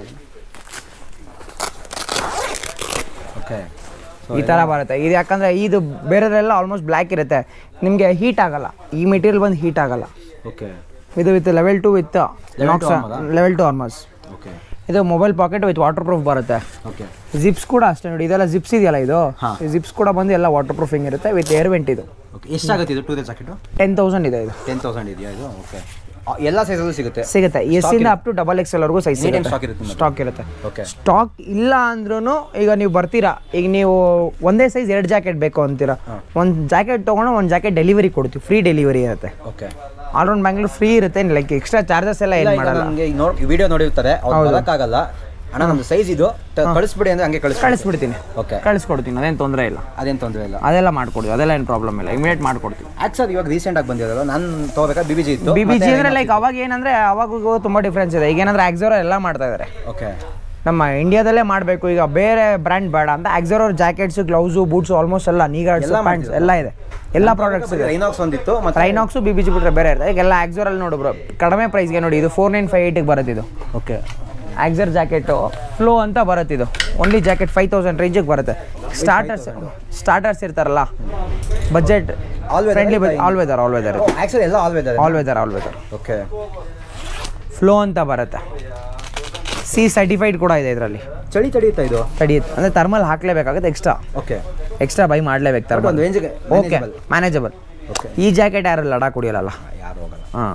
ಓಕೆ, ಈ ಥರ ಬರುತ್ತೆ. ಇದು ಯಾಕಂದರೆ ಇದು ಬೇರೆದೆಲ್ಲ ಆಲ್ಮೋಸ್ಟ್ ಬ್ಲ್ಯಾಕ್ ಇರುತ್ತೆ, ನಿಮಗೆ ಹೀಟ್ ಆಗಲ್ಲ. ಈ ಮೆಟೀರಿಯಲ್ ಬಂದು ಹೀಟ್ ಆಗಲ್ಲ. ಓಕೆ, ಇದು with level two with Knox level two armours. Okay ಇದು mobile pocket with water proof ಬರುತ್ತೆ. ಓಕೆ ಜಿಪ್ಸ್ ಕೂಡ ಅಷ್ಟೇ ನೋಡಿ, ಇದೆಲ್ಲ ಜಿಪ್ಸ್ ಇದೆಯಲ್ಲ ಇದು ಜಿಪ್ಸ್ ಕೂಡ ಬಂದು ಎಲ್ಲ ವಾಟರ್ ಪ್ರೂಫಿಂಗ್ ಇರುತ್ತೆ ವಿತ್ ಏರ್ ವೆಂಟ್. ಇದು ಓಕೆ ಎಷ್ಟಾಗುತ್ತೆ ಇದು ಟೂರ್ ಜಾಕೆಟ್? ಟೆನ್ ತೌಸಂಡ್ ಇದೆ ಇದು. ಟೆನ್ ತೌಸಂಡ್ ಇದೆಯಾ ಇದು? ಓಕೆ ಎಲ್ಲ ಸೈಜಲ್ಲೂ ಸಿಗುತ್ತೆ ಸಿಗುತ್ತೆ ಎಸ್ ಇಂದ up to double X L ವರೆಗೂ ಸೈಜ್ ಸ್ಟಾಕ್ ಇರುತ್ತೆ. ಓಕೆ ಸ್ಟಾಕ್ ಇಲ್ಲ ಅಂದ್ರೂ ಈಗ ನೀವು ಬರ್ತೀರಾ, ಈಗ ನೀವು ಒಂದೇ ಸೈಜ್ ಎರಡು ಜಾಕೆಟ್ ಬೇಕು ಅಂತೀರಾ, ಒಂದು ಜಾಕೆಟ್ ತೊಗೊಂಡು ಒಂದು ಜಾಕೆಟ್ ಡೆಲಿವರಿ ಕೊಡ್ತೀವಿ, ಫ್ರೀ ಡೆಲಿವರಿ ಇರುತ್ತೆ. Okay all round Bangalore free ಇರುತ್ತೆ, ಲೈಕ್ ಎಕ್ಸ್ಟ್ರಾ ಚಾರ್ಜಸ್ ಎಲ್ಲ ಏನು ಮಾಡಲ್ಲ. ನನಗೆ ನೋಡಿ ವಿಡಿಯೋ ನೋಡಿರ್ತಾರೆ ಅವ್ರು ಬರೋಕ್ಕಾಗಲ್ಲ, ಅಣ್ಣ ನಮ್ದು ಸೈಜ್ ಇದು ಕಳಿಸ್ಬಿಡಿ ಅಂದ್ರೆ ಹಂಗೆ ಕಳಿಸ್ ಕಳಿಸ್ಬಿಡ್ತೀನಿ. ಓಕೆ ಕಳಿಸ್ಕೊಡ್ತೀನಿ, ಅದೇನು ತೊಂದರೆ ಇಲ್ಲ. ಅದೇನು ತೊಂದರೆ ಇಲ್ಲ, ಅದೆಲ್ಲ ಮಾಡ್ಕೊಡ್ತೀವಿ, ಅದೆಲ್ಲ ಏನು ಪ್ರಾಬ್ಲಮ್ ಇಲ್ಲ, ಇಮಿಡಿಯೇಟ್ ಮಾಡ್ಕೊಡ್ತೀವಿ. ಆಕ್ಚುಲಿ ಇವಾಗ ರೀಸೆಂಟಾಗಿ ಬಂದಿರೋದು ನಾನು ತೊಗೋಬೇಕಾ ಬಿ ಬಿ ಜಿ ಇತ್ತು. ಬಿ ಬಿ ಜಿ ಅಂದರೆ ಲೈಕ್ ಅವಾಗ ಏನಂದರೆ ಅವಾಗೂ ತುಂಬ ಡಿಫ್ರೆನ್ಸ್ ಇದೆ. ಈಗ ಏನಂದ್ರೆ ಆಕ್ಸೋರ ಎಲ್ಲ ಮಾಡ್ತಾ ಇದ್ದಾರೆ. ಓಕೆ ನಮ್ಮ ಇಂಡಿಯಾದಲ್ಲೇ ಮಾಡಬೇಕು, ಈಗ ಬೇರೆ ಬ್ರ್ಯಾಂಡ್ ಬೇಡ ಅಂತ Axor jackets gloves boots almost ಎಲ್ಲ ನೀ ಗಾರ್ಡ್ಸ್ ಪ್ಯಾಂಟ್ಸ್ ಎಲ್ಲ ಇದೆ, ಎಲ್ಲ ಪ್ರಾಡಕ್ಟ್ಸ್ ಇದೆ. ರೈನಾಕ್ಸ್ ಒಂದಿತ್ತು, ಮತ್ತೆ ರೈನಾಕ್ಸು ಬಿ ಬಿ ಜಿ ಬಿಟ್ಟರೆ ಬೇರೆ ಇರುತ್ತೆ. ಈಗ ಎಲ್ಲ ಆಕ್ಸೋರಲ್ಲಿ ನೋಡಿ ಬ್ರೋ ಕಡಿಮೆ ಪ್ರೈಸ್ಗೆ ನೋಡಿ, ಇದು ಫೋರ್ ನೈನ್ ಫೈವ್ ಏಯ್ಟಿಗೆ ಬರುತ್ತೆ ಇದು. ಓಕೆ ಆಕ್ಸರ್ ಜಾಕೆಟು ಫ್ಲೋ ಅಂತ ಬರುತ್ತೆ, ಇದು ಓನ್ಲಿ ಜಾಕೆಟ್ ಫೈವ್ ತೌಸಂಡ್ ರೇಂಜಿಗೆ ಬರುತ್ತೆ. ಸ್ಟಾರ್ಟರ್ಸ್ ಸ್ಟಾರ್ಟರ್ಸ್ ಇರ್ತಾರಲ್ಲ budget friendly, all weather all weather actually ಎಲ್ಲ all weather all weather all weather. Okay flow ಅಂತ ಬರುತ್ತೆ, ಸಿ ಸರ್ಟಿಫೈಡ್ ಕೂಡ ಇದೆ ಇದರಲ್ಲಿ. ಚಳಿ ತಡೆಯುತ್ತಾ ಇದು? ತಡೆಯುತ್ತೆ ಅಂದರೆ ಥರ್ಮಲ್ ಹಾಕಲೇಬೇಕಾಗುತ್ತೆ ಎಕ್ಸ್ಟ್ರಾ. ಓಕೆ ಎಕ್ಸ್ಟ್ರಾ ಬೈ ಮಾಡಲೇಬೇಕು ಥರ್ಮಲ್. Okay manageable. ಈ ಜಾಕೆಟ್ ಯಾರು ಲಡಾಖ್ ಕುಡಿಯಲ್ಲ, ಯಾರು ಹೋಗಲ್ಲ. ಹಾಂ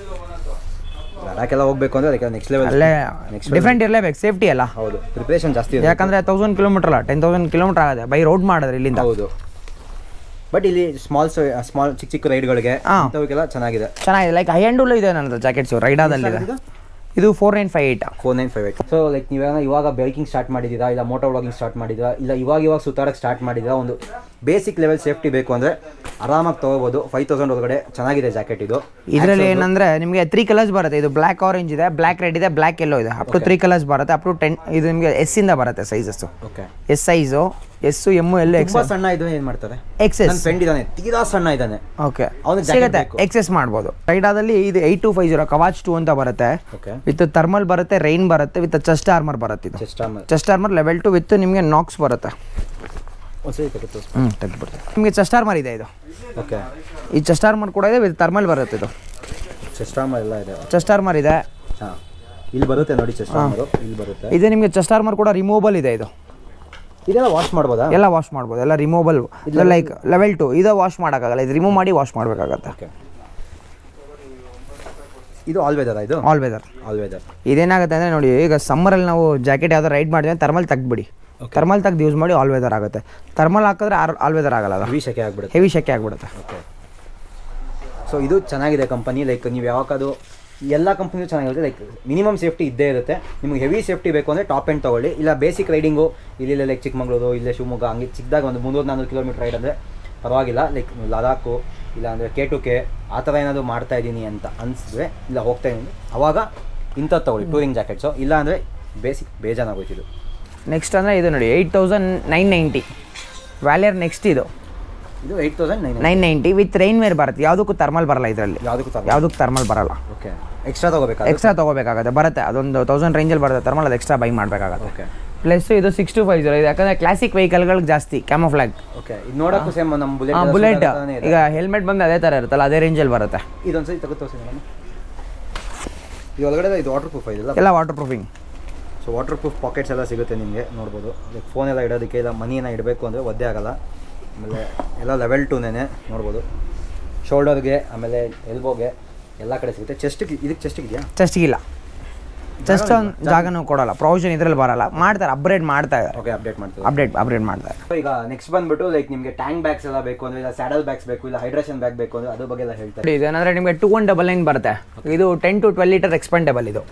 ಲಡಾಖೆಲ್ಲ ಹೋಗ್ಬೇಕು ಅಂದರೆ ಅದಕ್ಕೆ ನೆಕ್ಸ್ಟ್ ಲೆವೆಲ್ ಅಲ್ಲೇ ಡಿಫ್ರೆಂಟ್ ಇರಲೇಬೇಕು, ಸೇಫ್ಟಿ ಅಲ್ಲ. ಹೌದು ಪ್ರಿಪ್ರೇಷನ್ ಜಾಸ್ತಿ ಇದೆ, ಯಾಕಂದರೆ ತೌಸಂಡ್ ಕಿಲೋಮೀಟರ್ ಅಲ್ಲ ಟೆನ್ ತೌಸಂಡ್ ಕಿಲೋಮೀಟರ್ ಆಗುತ್ತೆ ಬೈ ರೋಡ್ ಮಾಡಿದ್ರೆ ಇಲ್ಲಿಂದ. ಹೌದು ಬಟ್ ಇಲ್ಲಿ ಸ್ಮಾಲ್ ಸ್ಮಾಲ್ ಚಿಕ್ಕ ಚಿಕ್ಕ ರೈಡ್ಗಳಿಗೆ ಅಂಥವಕ್ಕೆಲ್ಲ ಚೆನ್ನಾಗಿದೆ ಚೆನ್ನಾಗಿದೆ. ಲೈಕ್ ಹೈ ಎಂಡಲ್ಲೂ ಇದೆ ನನ್ನದು ಜಾಕೆಟ್ಸು ರೈಡಾದಲ್ಲಿದೆ. ಇದು four nine five eight four nine five eight so like ನೀವೇನ ಇವಾಗ ಬೈಕಿಂಗ್ ಸ್ಟಾರ್ಟ್ ಮಾಡಿದ್ದೀರಾ, ಇಲ್ಲ ಮೋಟೋ ವ್ಲಾಗಿಂಗ್ ಸ್ಟಾರ್ಟ್ ಮಾಡಿದ್ದೀರಾ, ಇಲ್ಲ ಇವಾಗ ಇವಾಗ ಸುತ್ತಾಡಕ್ಕೆ ಸ್ಟಾರ್ಟ್ ಮಾಡಿದ್ದೀರಾ, ಒಂದು ಬೇಸಿಕ್ ಲೆವೆಲ್ ಸೇಫ್ಟಿ ಬೇಕು ಅಂದರೆ ಆರಾಮಾಗಿ ತೊಗೋಬೋದು. ಫೈವ್ ತೌಸಂಡ್ ಒಳಗಡೆ ಚೆನ್ನಾಗಿದೆ ಜಾಕೆಟ್ ಇದು. ಇದರಲ್ಲಿ ಏನಂದರೆ ನಿಮಗೆ ತ್ರೀ ಕಲರ್ಸ್ ಬರುತ್ತೆ. ಇದು ಬ್ಲ್ಯಾಕ್ ಆರೆಂಜ್ ಇದೆ, ಬ್ಲ್ಯಾಕ್ ರೆಡ್ ಇದೆ, ಬ್ಲ್ಯಾಕ್ ಎಲ್ಲೋ ಇದೆ. ಅಪ್ ಟು ತ್ರೀ ಕಲರ್ಸ್ ಬರುತ್ತೆ. ಅಪ್ ಟು ಟೆನ್ ಇದು ನಿಮಗೆ ಎಸ್ ಇಂದ ಬರುತ್ತೆ sizes. Okay S size S M L X ಸಣ್ಣ ಇದು ಏನು ಮಾಡ್ತಾರೆ ಎಕ್ಸೆಸ್. ನನ್ನ ಫ್ರೆಂಡ್ ಇದ್ದಾನೆ ತೀರಾ ಸಣ್ಣ ಇದ್ದಾನೆ. ಓಕೆ ಸಿಗುತ್ತೆ ಎಕ್ಸೆಸ್ ಮಾಡ್ಬೋದು. ರೈಡಾದಲ್ಲಿ ಇದು eight two five zero Kavach two ಅಂತ ಬರುತ್ತೆ. ಓಕೆ ವಿತ್ ಥರ್ಮಲ್ ಬರುತ್ತೆ, ರೈನ್ ಬರುತ್ತೆ, ವಿತ್ ಚೆಸ್ಟ್ ಆರ್ಮರ್ ಬರುತ್ತೆ. ಇದು chest armour chest armour level two with ನಿಮಗೆ ನಾಕ್ಸ್ ಬರುತ್ತೆ. ಹ್ಞೂ ತೆಗೆದ್ಬಿಡ್ತೀವಿ. ನಿಮಗೆ ಚೆಸ್ಟ್ ಆರ್ಮರ್ ಇದೆ ಇದು. ಓಕೆ ಈ ಚೆಸ್ಟ್ ಆರ್ಮರ್ ಕೂಡ ಇದೆ, ವಿತ್ ಥರ್ಮಲ್ ಬರುತ್ತೆ. ಇದು ಚೆಸ್ಟ್ ಆರ್ಮರ್ ಎಲ್ಲ ಇದೆ. ಚೆಸ್ಟ್ ಆರ್ಮರ್ ಇದೆ. ಹಾಂ ಇಲ್ಲಿ ಬರುತ್ತೆ ನೋಡಿ ಚೆಸ್ಟ್ ಆರ್ಮರ್ ಇಲ್ಲಿ ಬರುತ್ತೆ. ಇದೆ ನಿಮಗೆ ಚೆಸ್ಟ್ ಆರ್ಮರ್ ಕೂಡ ರಿಮೂವಬಲ್ ಇದೆ. ಇದು ಇದೆಲ್ಲ ವಾಶ್ ಮಾಡ್ಬೋದಾ? ಎಲ್ಲ ವಾಶ್ ಮಾಡ್ಬೋದು, ಎಲ್ಲ ರಿಮೂವಬಲ್. ಇದು ಲೈಕ್ ಲೆವೆಲ್ ಟು ಇದು ವಾಶ್ ಮಾಡೋಕ್ಕಾಗಲ್ಲ, ಇದು ರಿಮೂವ್ ಮಾಡಿ ವಾಶ್ ಮಾಡಬೇಕಾಗತ್ತೆ. ಓಕೆ ಇದು ಆಲ್ ವೆದರ್ ಇದು ಆಲ್ ವೆದರ್ ಆಲ್ ವೆದರ್ ಇದೇನಾಗುತ್ತೆ ಅಂದರೆ ನೋಡಿ, ಈಗ ಸಮ್ಮರಲ್ಲಿ ನಾವು ಜಾಕೆಟ್ ಯಾವ್ದಾರು ರೈಡ್ ಮಾಡಿದ್ರೆ ಥರ್ಮಲ್ ತೆಗ್ಬಿಡಿ, ಥರ್ಮಲ್ ತೆಗ್ದು ಯೂಸ್ ಮಾಡಿ ಆಲ್ ವೆದರ್ ಆಗುತ್ತೆ. ಥರ್ಮಲ್ ಹಾಕಿದ್ರೆ ಆಲ್ ವೆದರ್ ಆಗಲ್ಲ, ಅದು ಹೆವಿ ಶೆಕೆ ಆಗಿಬಿಡುತ್ತೆ. ಹೆವಿ ಶೆಕೆ ಆಗಿಬಿಡುತ್ತೆ. ಓಕೆ ಸೊ ಇದು ಚೆನ್ನಾಗಿದೆ ಕಂಪನಿ. ಲೈಕ್ ನೀವು ಯಾವಾಗದು ಎಲ್ಲ ಕಂಪ್ನಿಯೂ ಚೆನ್ನಾಗಿರುತ್ತೆ. ಲೈಕ್ ಮಿನಿಮಮ್ ಸೇಫ್ಟಿ ಇದ್ದೇ ಇರುತ್ತೆ. ನಿಮಗೆ ಹೆವಿ ಸೇಫ್ಟಿ ಬೇಕು ಅಂದರೆ ಟಾಪ್ ಎಂಡ್ ತೊಗೊಳ್ಳಿ, ಇಲ್ಲ ಬೇಸಿಕ್ ರೈಡಿಂಗು ಇಲ್ಲಿ ಲೈಕ್ ಚಿಕ್ಕಮಗಳೂರು ಇಲ್ಲೇ ಶಿವಮೊಗ್ಗ ಹಂಗೆ ಚಿಕ್ಕದಾಗ ಒಂದು ಮುನ್ನೂರು ನಾನ್ನೂರು ಕಿಲೋಮೀಟರ್ ರೈಡ್ ಅಂದರೆ ಪರವಾಗಿಲ್ಲ. ಲೈಕ್ ಲಡಾಖು ಇಲ್ಲ ಅಂದರೆ ಕೆ ಟು ಕೆ ಆ ಥರ ಏನಾದರೂ ಮಾಡ್ತಾಯಿದ್ದೀನಿ ಅಂತ ಅನಿಸಿದ್ರೆ, ಇಲ್ಲ ಹೋಗ್ತಾ ಇದ್ದೀನಿ ಅವಾಗ ಇಂಥದ್ದು ತೊಗೊಳ್ಳಿ ಟೂರಿಂಗ್ ಜಾಕೆಟ್ಸು. ಇಲ್ಲ ಅಂದರೆ ಬೇಸಿಕ್ ಬೇಜಾನಾಗೋಯ್ತಿದ್ದು. ನೆಕ್ಸ್ಟ್ ಅಂದರೆ ಇದು ನೋಡಿ ಏಯ್ಟ್ ತೌಸಂಡ್ ನೈನ್ ನೈಂಟಿ ವ್ಯಾಲಿಯರ್. ನೆಕ್ಸ್ಟ್ ಇದು ಇದು eight thousand nine nine ninety with rain wear ಬರುತ್ತೆ. ಯಾವುದಕ್ಕೂ ಥರ್ಮಲ್ ಬರಲ್ಲ ಇದರಲ್ಲಿ, ಯಾವುದಕ್ಕೂ ಯಾವುದಕ್ಕೂ ಥರ್ಮಲ್ ಬರಲ್ಲ. ಓಕೆ ಎಕ್ಸ್ಟ್ರಾ ತೊಗೋಬೇಕಾ? ಎಕ್ಸ್ಟ್ರಾ ತೊಗೋಬೇಕಾಗುತ್ತೆ, ಬರುತ್ತೆ. ಅದೊಂದು ತೌಸಂಡ್ ರೇಂಜಲ್ಲಿ ಬರುತ್ತೆ ಥರ್ಮಲ್, ಅದು ಎಕ್ಸ್ಟ್ರಾ ಬೈ ಮಾಡಬೇಕಾಗುತ್ತೆ. ಓಕೆ ಪ್ಲಸ್ ಇದು ಸಿಕ್ಸ್ ಟು ಫೈವ್ ಜೀರೋ ಇದೆ, ಯಾಕಂದರೆ ಕ್ಲಾಸಿಕ್ ವೆಹಿಕಲ್ಗಳಿಗೆ ಜಾಸ್ತಿ ಕ್ಯಾಮೋಫ್ಲಾಗ್. ಓಕೆ ಇದು ನೋಡೋಕ್ಕೂ ಸೇಮ್ ನಮ್ಮ ಬುಲೆಟ್. ಹಾಂ ಬುಲೆಟ್ ಈಗ ಹೆಲ್ಮೆಟ್ ಬಂದು ಅದೇ ಥರ ಇರುತ್ತಲ್ಲ, ಅದೇ ರೇಂಜಲ್ಲಿ ಬರುತ್ತೆ. ಇದೊಂದು ಸರಿ ತಗೋ ತೋರಿಸಿ ಮೇಡಮ್. ಇದು ಒಳಗಡೆ ಇದು ವಾಟರ್ ಪ್ರೂಫ್ ಇದೆಲ್ಲ ಎಲ್ಲ water proofing. So waterproof pockets ಎಲ್ಲ ಸಿಗುತ್ತೆ ನಿಮಗೆ, ನೋಡ್ಬೋದು. ಲೈಕ್ ಫೋನ್ ಎಲ್ಲ ಇಡೋದಕ್ಕೆ ಇಲ್ಲ ಮನಿಯನ್ನು ಇಡಬೇಕು ಅಂದರೆ ಒದ್ದೆ ಆಗಲ್ಲ. ಆಮೇಲೆ ಎಲ್ಲ ಲೆವೆಲ್ ಟೂನೇ ನೋಡ್ಬೋದು. ಶೋಲ್ಡರ್ಗೆ ಆಮೇಲೆ ಎಲ್ಬೋಗೆ ಎಲ್ಲ ಕಡೆ ಸಿಗುತ್ತೆ. ಚೆಸ್ಟಿಗೆ ಇದಕ್ಕೆ ಚೆಸ್ಟಿಗೆ ಇದೆಯಾ? ಚೆಸ್ಟಿಗಿಲ್ಲ, ಚೆಸ್ಟ್ ಒಂದು ಜಾಗನೂ ಕೊಡೋಲ್ಲ. ಪ್ರೊವಿಷನ್ ಇದರಲ್ಲಿ ಬರಲ್ಲ, ಮಾಡ್ತಾರೆ ಅಪ್ಗ್ರೇಡ್ ಮಾಡ್ತಾ ಇದ್ದಾರೆ. ಓಕೆ ಅಪ್ಡೇಟ್ ಮಾಡ್ತಾರೆ ಅಪ್ಡೇಟ್ ಅಪ್ಗ್ರೇಡ್ ಮಾಡ್ತಾರೆ. ಈಗ ನೆಕ್ಸ್ಟ್ ಬಂದ್ಬಿಟ್ಟು ಲೈಕ್ ನಿಮಗೆ ಟ್ಯಾಂಕ್ ಬ್ಯಾಗ್ಸ್ ಎಲ್ಲ ಬೇಕು ಅಂದರೆ, ಇಲ್ಲ ಸ್ಯಾಡಲ್ ಬ್ಯಾಗ್ಸ್ ಬೇಕು, ಇಲ್ಲ ಹೈಡ್ರೇಷನ್ ಬ್ಯಾಗ್ ಬೇಕು ಅಂದರೆ ಅದ್ರ ಬಗ್ಗೆ ಎಲ್ಲ ಹೇಳ್ತಾರೆ. ಇದೇನಂದರೆ ನಿಮಗೆ ಟೂ ಒನ್ ಡಬಲ್ ನೈನ್ ಬರುತ್ತೆ. ಇದು ten to twelve litre expandable. ಇದು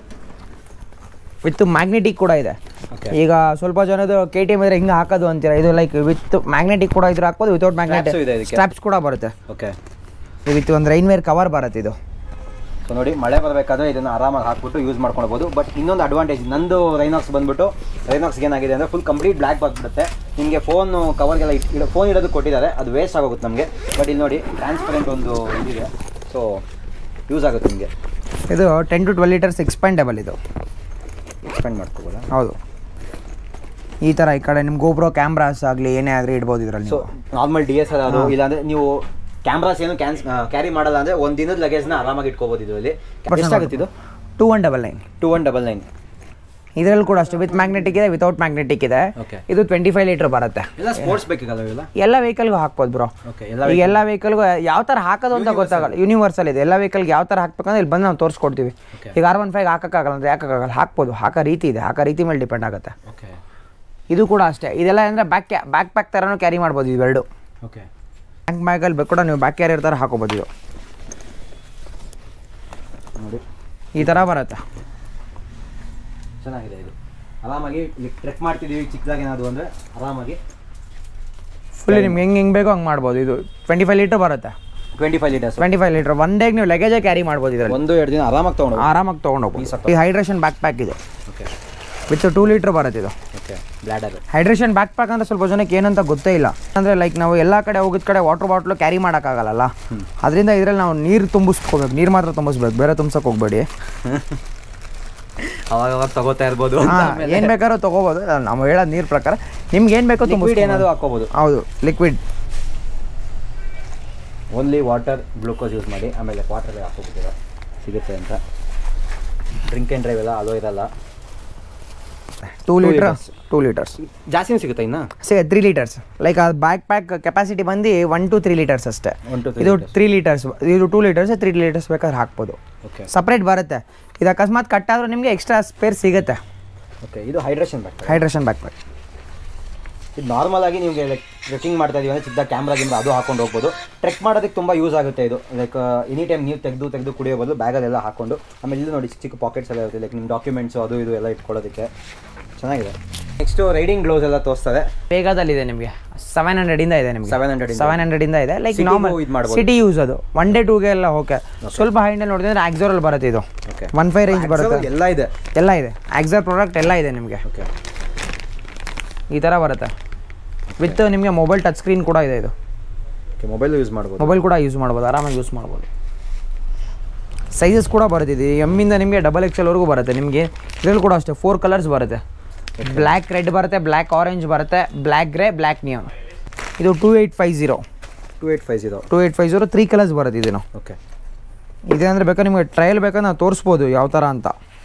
ವಿತ್ ಮ್ಯಾಗ್ನೆಟಿಕ್ ಕೂಡ ಇದೆ. ಈಗ ಸ್ವಲ್ಪ ಜನದು ಕೆ ಟಿ ಎಮ್ ಇದ್ರೆ ಹಿಂಗೆ ಹಾಕೋದು ಅಂತೀರ, ಇದು ಲೈಕ್ ವಿತ್ ಮ್ಯಾಗ್ನೆಟಿಕ್ ಕೂಡ ಇದ್ರೆ ಹಾಕ್ಬೋದು, ವಿತೌಟ್ ಮ್ಯಾಗ್ನೆಟಿಕ್ ಸ್ಟ್ರಾಪ್ಸ್ ಕೂಡ ಬರುತ್ತೆ. ಓಕೆ ವಿತ್ ಒಂದು ರೈನ್ ವೇರ್ ಕವರ್ ಬರುತ್ತೆ ಇದು. ಸೊ ನೋಡಿ ಮಳೆ ಬರಬೇಕಾದ್ರೆ ಇದನ್ನು ಆರಾಮಾಗಿ ಹಾಕ್ಬಿಟ್ಟು ಯೂಸ್ ಮಾಡ್ಕೊಳ್ಬೋದು. ಬಟ್ ಇನ್ನೊಂದು ಅಡ್ವಾಂಟೇಜ್ ನಂದು ರೈನಾಕ್ಸ್ ಬಂದುಬಿಟ್ಟು, ರೈನಾಕ್ಸ್ಗೆ ಏನಾಗಿದೆ ಅಂದರೆ ಫುಲ್ ಕಂಪ್ಲೀಟ್ ಬ್ಲ್ಯಾಕ್ ಬಂದುಬಿಡುತ್ತೆ. ನಿಮಗೆ ಫೋನು ಕವರ್ಗೆಲ್ಲ ಇಟ್ಟು ಫೋನ್ ಇಡೋದು ಕೊಟ್ಟಿದ್ದಾರೆ, ಅದು ವೇಸ್ಟ್ ಆಗೋಗುತ್ತೆ ನಮಗೆ. ಬಟ್ ಇಲ್ಲಿ ನೋಡಿ ಟ್ರಾನ್ಸ್ಪರೆಂಟ್ ಒಂದು ಇದಿದೆ, ಸೊ ಯೂಸ್ ಆಗುತ್ತೆ ನಿಮಗೆ. ಇದು ten to twelve litres expandable. ಇದು ಎಕ್ಸ್ಪೆಂಡ್ ಮಾಡ್ಕೋಬೋದಾ? ಹೌದು. ಈ ಥರ ಈ ಕಡೆ ನಿಮ್ಮ ಗೋಪ್ರೋ ಕ್ಯಾಮ್ರಾಸ್ ಆಗಲಿ ಏನೇ ಆದರೆ ಇಡ್ಬೋದು ಇದರಲ್ಲಿ. So normal D S L ಅದು, ಇಲ್ಲಾಂದರೆ ನೀವು ಕ್ಯಾಮ್ರಾಸ್ ಏನು ಕ್ಯಾನ್ಸ್ ಕ್ಯಾರಿ ಮಾಡಲ್ಲ ಅಂದರೆ ಒಂದು ದಿನದ ಲಗೇಜ್ನ ಆರಾಮಾಗಿ ಇಟ್ಕೋಬೋದು ಇದರಲ್ಲಿ. ಎಷ್ಟಾಗುತ್ತೆ ಇದು? Two one double nine two one double nine ಇದರಲ್ಲಿ ಕೂಡ ಅಷ್ಟೇ ವಿತ್ ಮ್ಯಾಗ್ನೆಟಿಕ್ ಇದೆ, ವಿತೌಟ್ ಮ್ಯಾಗ್ನೆಟಿಕ್ ಇದೆ. ಇದು ಟ್ವೆಂಟಿ ಫೈವ್ ಲೀಟರ್ ಬರುತ್ತೆ. ಎಲ್ಲ ಸ್ಪೋರ್ಟ್ಸ್ ಬೇಕಲ್ಲ ಇವೆಲ್ಲ? ಎಲ್ಲ ವೆಹಿಕಲ್ಗೂ ಹಾಕ್ಬೋದು ಬ್ರೋ. ಈಗ ಎಲ್ಲ ವೆಹಿಕಲ್ಗೂ ಯಾವ ಥರ ಹಾಕೋದು ಅಂತ ಗೊತ್ತಾಗಲ್ಲ. ಯೂನಿವರ್ಸಲ್ ಇದೆ. ಎಲ್ಲ ವೆಹಿಕಲ್ಗೆ ಯಾವ ಥರ ಹಾಕ್ಬೇಕಂದ್ರೆ ಇಲ್ಲಿ ಬಂದು ನಾವು ತೋರಿಸ್ಕೊಡ್ತೀವಿ. ಈಗ ಆರ್ ಒನ್ ಫೈವ್ ಹಾಕೋಕ್ಕಾಗಲ್ಲ ಅಂದರೆ ಯಾಕಾಗಲ್ಲ, ಹಾಕ್ಬೋದು. ಹಾಕೋ ರೀತಿ ಇದೆ, ಹಾಕೋ ರೀತಿ ಮೇಲೆ ಡಿಪೆಂಡ್ ಆಗುತ್ತೆ. ಇದು ಕೂಡ ಅಷ್ಟೇ. ಇದೆಲ್ಲ ಅಂದರೆ ಬ್ಯಾಕ್ ಕ್ಯಾ ಬ್ಯಾಕ್ ಪ್ಯಾಕ್ ಥರನೂ ಕ್ಯಾರಿ ಮಾಡ್ಬೋದು ಇವೆರಡು. ಓಕೆ ಬ್ಯಾಂಕ್ ಬ್ಯಾಗಲ್ಲಿ ಬೇಕು ಕೂಡ ನೀವು ಬ್ಯಾಕ್ ಕ್ಯಾರಿಯರ್ ಥರ ಹಾಕೋಬೋದು. ಇದು ನೋಡಿ ಈ ಥರ ಬರುತ್ತೆ. ಚೆನ್ನಾಗಿದೆ ಇದು. ಆರಾಮಾಗಿ ಟ್ರೆಕ್ ಮಾಡ್ತಿದ್ದೀವಿ ಚಿಕ್ಕದಾಗಿ ಏನಾದ್ರು ಅಂದರೆ ಆರಾಮಾಗಿ ಫುಲ್ಲಿ ನಿಮ್ಗೆ ಹೆಂಗೆ ಹೆಂಗೆ ಬೇಕೋ ಹಂಗೆ ಮಾಡ್ಬೋದು. ಇದು ಟ್ವೆಂಟಿ ಫೈವ್ ಲೀಟರ್ ಬರುತ್ತೆ. Twenty five litres twenty five litre one ಡೇಗೆ ನೀವು ಲಗೇಜೇ ಕ್ಯಾರಿ ಮಾಡ್ಬೋದು. ಇದರಲ್ಲಿ ಒಂದು ಎರಡು ದಿನ ಆರಾಮಾಗಿ ತೊಗೊಂಡು ಆರಾಮಾಗಿ ತೊಗೊಂಡೋಗಿ. ಈ ಹೈಡ್ರೇಷನ್ ಬ್ಯಾಕ್ ಪ್ಯಾಕ್ ಇದೆ. ಓಕೆ ವಿತ್ ಟೂ ಲೀಟರ್ ಬರುತ್ತೆ ಇದು. Okay bladder hydration backpack ಅಂದರೆ ಸ್ವಲ್ಪ ಜನಕ್ಕೆ ಏನಂತ ಗೊತ್ತೇ ಇಲ್ಲ. ಅಂದರೆ ಲೈಕ್ ನಾವು ಎಲ್ಲ ಕಡೆ ಹೋಗಿದ ಕಡೆ ವಾಟರ್ ಬಾಟ್ಲು ಕ್ಯಾರಿ ಮಾಡೋಕ್ಕಾಗಲ್ಲ. ಅದರಿಂದ ಇದರಲ್ಲಿ ನಾವು ನೀರು ತುಂಬಿಸ್ಕೋಬೇಕು. ನೀರು ಮಾತ್ರ ತುಂಬಿಸ್ಬೇಕು, ಬೇರೆ ತುಂಬಿಸೋಕೆ ಹೋಗ್ಬೇಡಿ. ಅವಾಗ ಅವಾಗ ತಗೋತಾ ಇರ್ಬೋದು. ಏನು ಬೇಕಾದ್ರೂ ತೊಗೋಬೋದು. ನಾವು ಹೇಳೋದು ನೀರು ಪ್ರಕಾರ ನಿಮ್ಗೆ ಏನು ಬೇಕೋ ತುಂಬ ಏನಾದರೂ ಹಾಕೋಬೋದು. ಹೌದು, liquid only water glucose use ಮಾಡಿ. ಆಮೇಲೆ ವಾಟರ್ ಹಾಕೋಬಿಟ್ಟಿರೋ ಸಿಗುತ್ತೆ ಅಂತ. ಡ್ರಿಂಕ್ ಆ್ಯಂಡ್ ಡ್ರೈವ್ ಎಲ್ಲ ಅಲೋ ಇರಲ್ಲ. ಟೂ ಲೀಟರ್ಸ್ ಟೂ ಲೀಟರ್ಸ್ ಜಾಸ್ತಿನೂ ಸಿಗುತ್ತೆ ಇನ್ನು ಸಿಗ ತ್ರೀ ಲೀಟರ್ಸ್. ಲೈಕ್ ಅದು ಬ್ಯಾಕ್ ಪ್ಯಾಕ್ ಕೆಪಾಸಿಟಿ ಬಂದು ಒನ್ ಟು ತ್ರೀ ಲೀಟರ್ಸ್ ಅಷ್ಟೇ. ಇದು ತ್ರೀ ಲೀಟರ್ಸ್, ಇದು ಟೂ ಲೀಟರ್ಸ್, ತ್ರೀ ಲೀಟರ್ಸ್ ಬೇಕಾದ್ರೆ ಹಾಕ್ಬೋದು. ಓಕೆ ಸಪ್ರೇಟ್ ಬರುತ್ತೆ. ಇದು ಅಕಸ್ಮಾತ್ ಕಟ್ಟಾದರೂ ನಿಮಗೆ ಎಕ್ಸ್ಟ್ರಾ ಸ್ಪೇರ್ ಸಿಗುತ್ತೆ. ಓಕೆ ಇದು hydration back hydration backpack. ಇದು ನಾರ್ಮಲ್ ಆಗಿ ನಿಮಗೆ ಲೈಕ್ ಟ್ರೆಕ್ಕಿಂಗ್ ಮಾಡ್ತಾ ಇದೀವಿ ಅಂದರೆ ಚಿಕ್ಕ ಕ್ಯಾಮ್ರಾಗಿಂದ ಅದು ಹಾಕೊಂಡು ಹೋಗ್ಬೋದು. ಟ್ರೆಕ್ ಮಾಡೋದಕ್ಕೆ ತುಂಬ ಯೂಸ್ ಆಗುತ್ತೆ ಇದು. ಲೈಕ್ ಎನಿ ಟೈಮ್ ನೀವು ತೆಗೆದು ತೆಗೆದು ಕುಡಿಯೋ ಬದಲು ಬ್ಯಾಗಲ್ಲೆಲ್ಲ ಹಾಕೊಂಡು. ಆಮೇಲೆ ಇದು ನೋಡಿ ಚಿಕ್ಕ ಚಿಕ್ಕ ಪಾಕೆಟ್ಸ್ ಎಲ್ಲ ಇರುತ್ತೆ. ಲೈಕ್ ನಿಮ್ಮ ಡಾಕ್ಯುಮೆಂಟ್ಸು ಅದು ಇದು ಎಲ್ಲ ಇಟ್ಕೊಳ್ಳೋದಕ್ಕೆ ಚೆನ್ನಾಗಿದೆ. ನೆಕ್ಸ್ಟು ರೈಡಿಂಗ್ ಗ್ಲೌಸ್ ಎಲ್ಲ ತೋರಿಸ್ತದೆ. ಬೇಗದಲ್ಲಿದೆ ನಿಮಗೆ ಸೆವೆನ್ ಹಂಡ್ರೆಡಿಂದ ಇದೆ. ನಿಮಗೆ ಸೆವೆನ್ ಹಂಡ್ರೆಡ್ ಸೆವೆನ್ ಹಂಡ್ರೆಡಿಂದ ಇದೆ. ಲೈಕ್ ನಾರ್ಮಲ್ ಸಿಟಿ ಯೂಸ್ ಅದು ಒನ್ ಡೇ ಟೂಗೆ ಎಲ್ಲ ಓಕೆ. ಸ್ವಲ್ಪ ಹೈಂಡಲ್ಲಿ ನೋಡಿದ್ರೆ ಆಕ್ಸೋರಲ್ಲಿ ಬರುತ್ತೆ. ಇದು ಒನ್ ಫೈವ್ ರೇಂಜ್ ಬರುತ್ತೆ. ಎಲ್ಲ ಇದೆ ಎಲ್ಲ ಇದೆ ಆಕ್ಸರ್ ಪ್ರಾಡಕ್ಟ್ ಎಲ್ಲ ಇದೆ ನಿಮಗೆ. ಓಕೆ ಈ ಥರ ಬರುತ್ತೆ. ವಿತ್ ನಿಮಗೆ ಮೊಬೈಲ್ ಟಚ್ ಸ್ಕ್ರೀನ್ ಕೂಡ ಇದೆ. ಇದು ಮೊಬೈಲ್ ಯೂಸ್ ಮಾಡ್ಬೋದು. ಮೊಬೈಲ್ ಕೂಡ ಯೂಸ್ ಮಾಡ್ಬೋದು, ಆರಾಮಾಗಿ ಯೂಸ್ ಮಾಡ್ಬೋದು. ಸೈಜಸ್ ಕೂಡ ಬರುತ್ತೆ. ಎಮ್ಮಿಂದ ನಿಮಗೆ ಡಬಲ್ ಎಕ್ಸೆಲ್ವರೆಗೂ ಬರುತ್ತೆ. ನಿಮಗೆ ಇದರಲ್ಲಿ ಕೂಡ ಅಷ್ಟೇ ಫೋರ್ ಕಲರ್ಸ್ ಬರುತ್ತೆ. ಬ್ಲ್ಯಾಕ್ ರೆಡ್ ಬರುತ್ತೆ, ಬ್ಲ್ಯಾಕ್ ಆರೆಂಜ್ ಬರುತ್ತೆ, ಬ್ಲ್ಯಾಕ್ ಗ್ರೇ, ಬ್ಲ್ಯಾಕ್ ನಿಯಾನ್. ಇದು two eight five zero two eight five zero two eight five zero three colours ಬರುತ್ತೆ. ಇದನ್ನು ಓಕೆ ಇದೆ ಅಂದರೆ ಬೇಕಾದ್ರೆ ನಿಮಗೆ ಟ್ರಯಲ್ ಬೇಕಾದ್ರೆ ನಾವು ತೋರಿಸ್ಬೋದು ಯಾವ ಥರ ಅಂತ.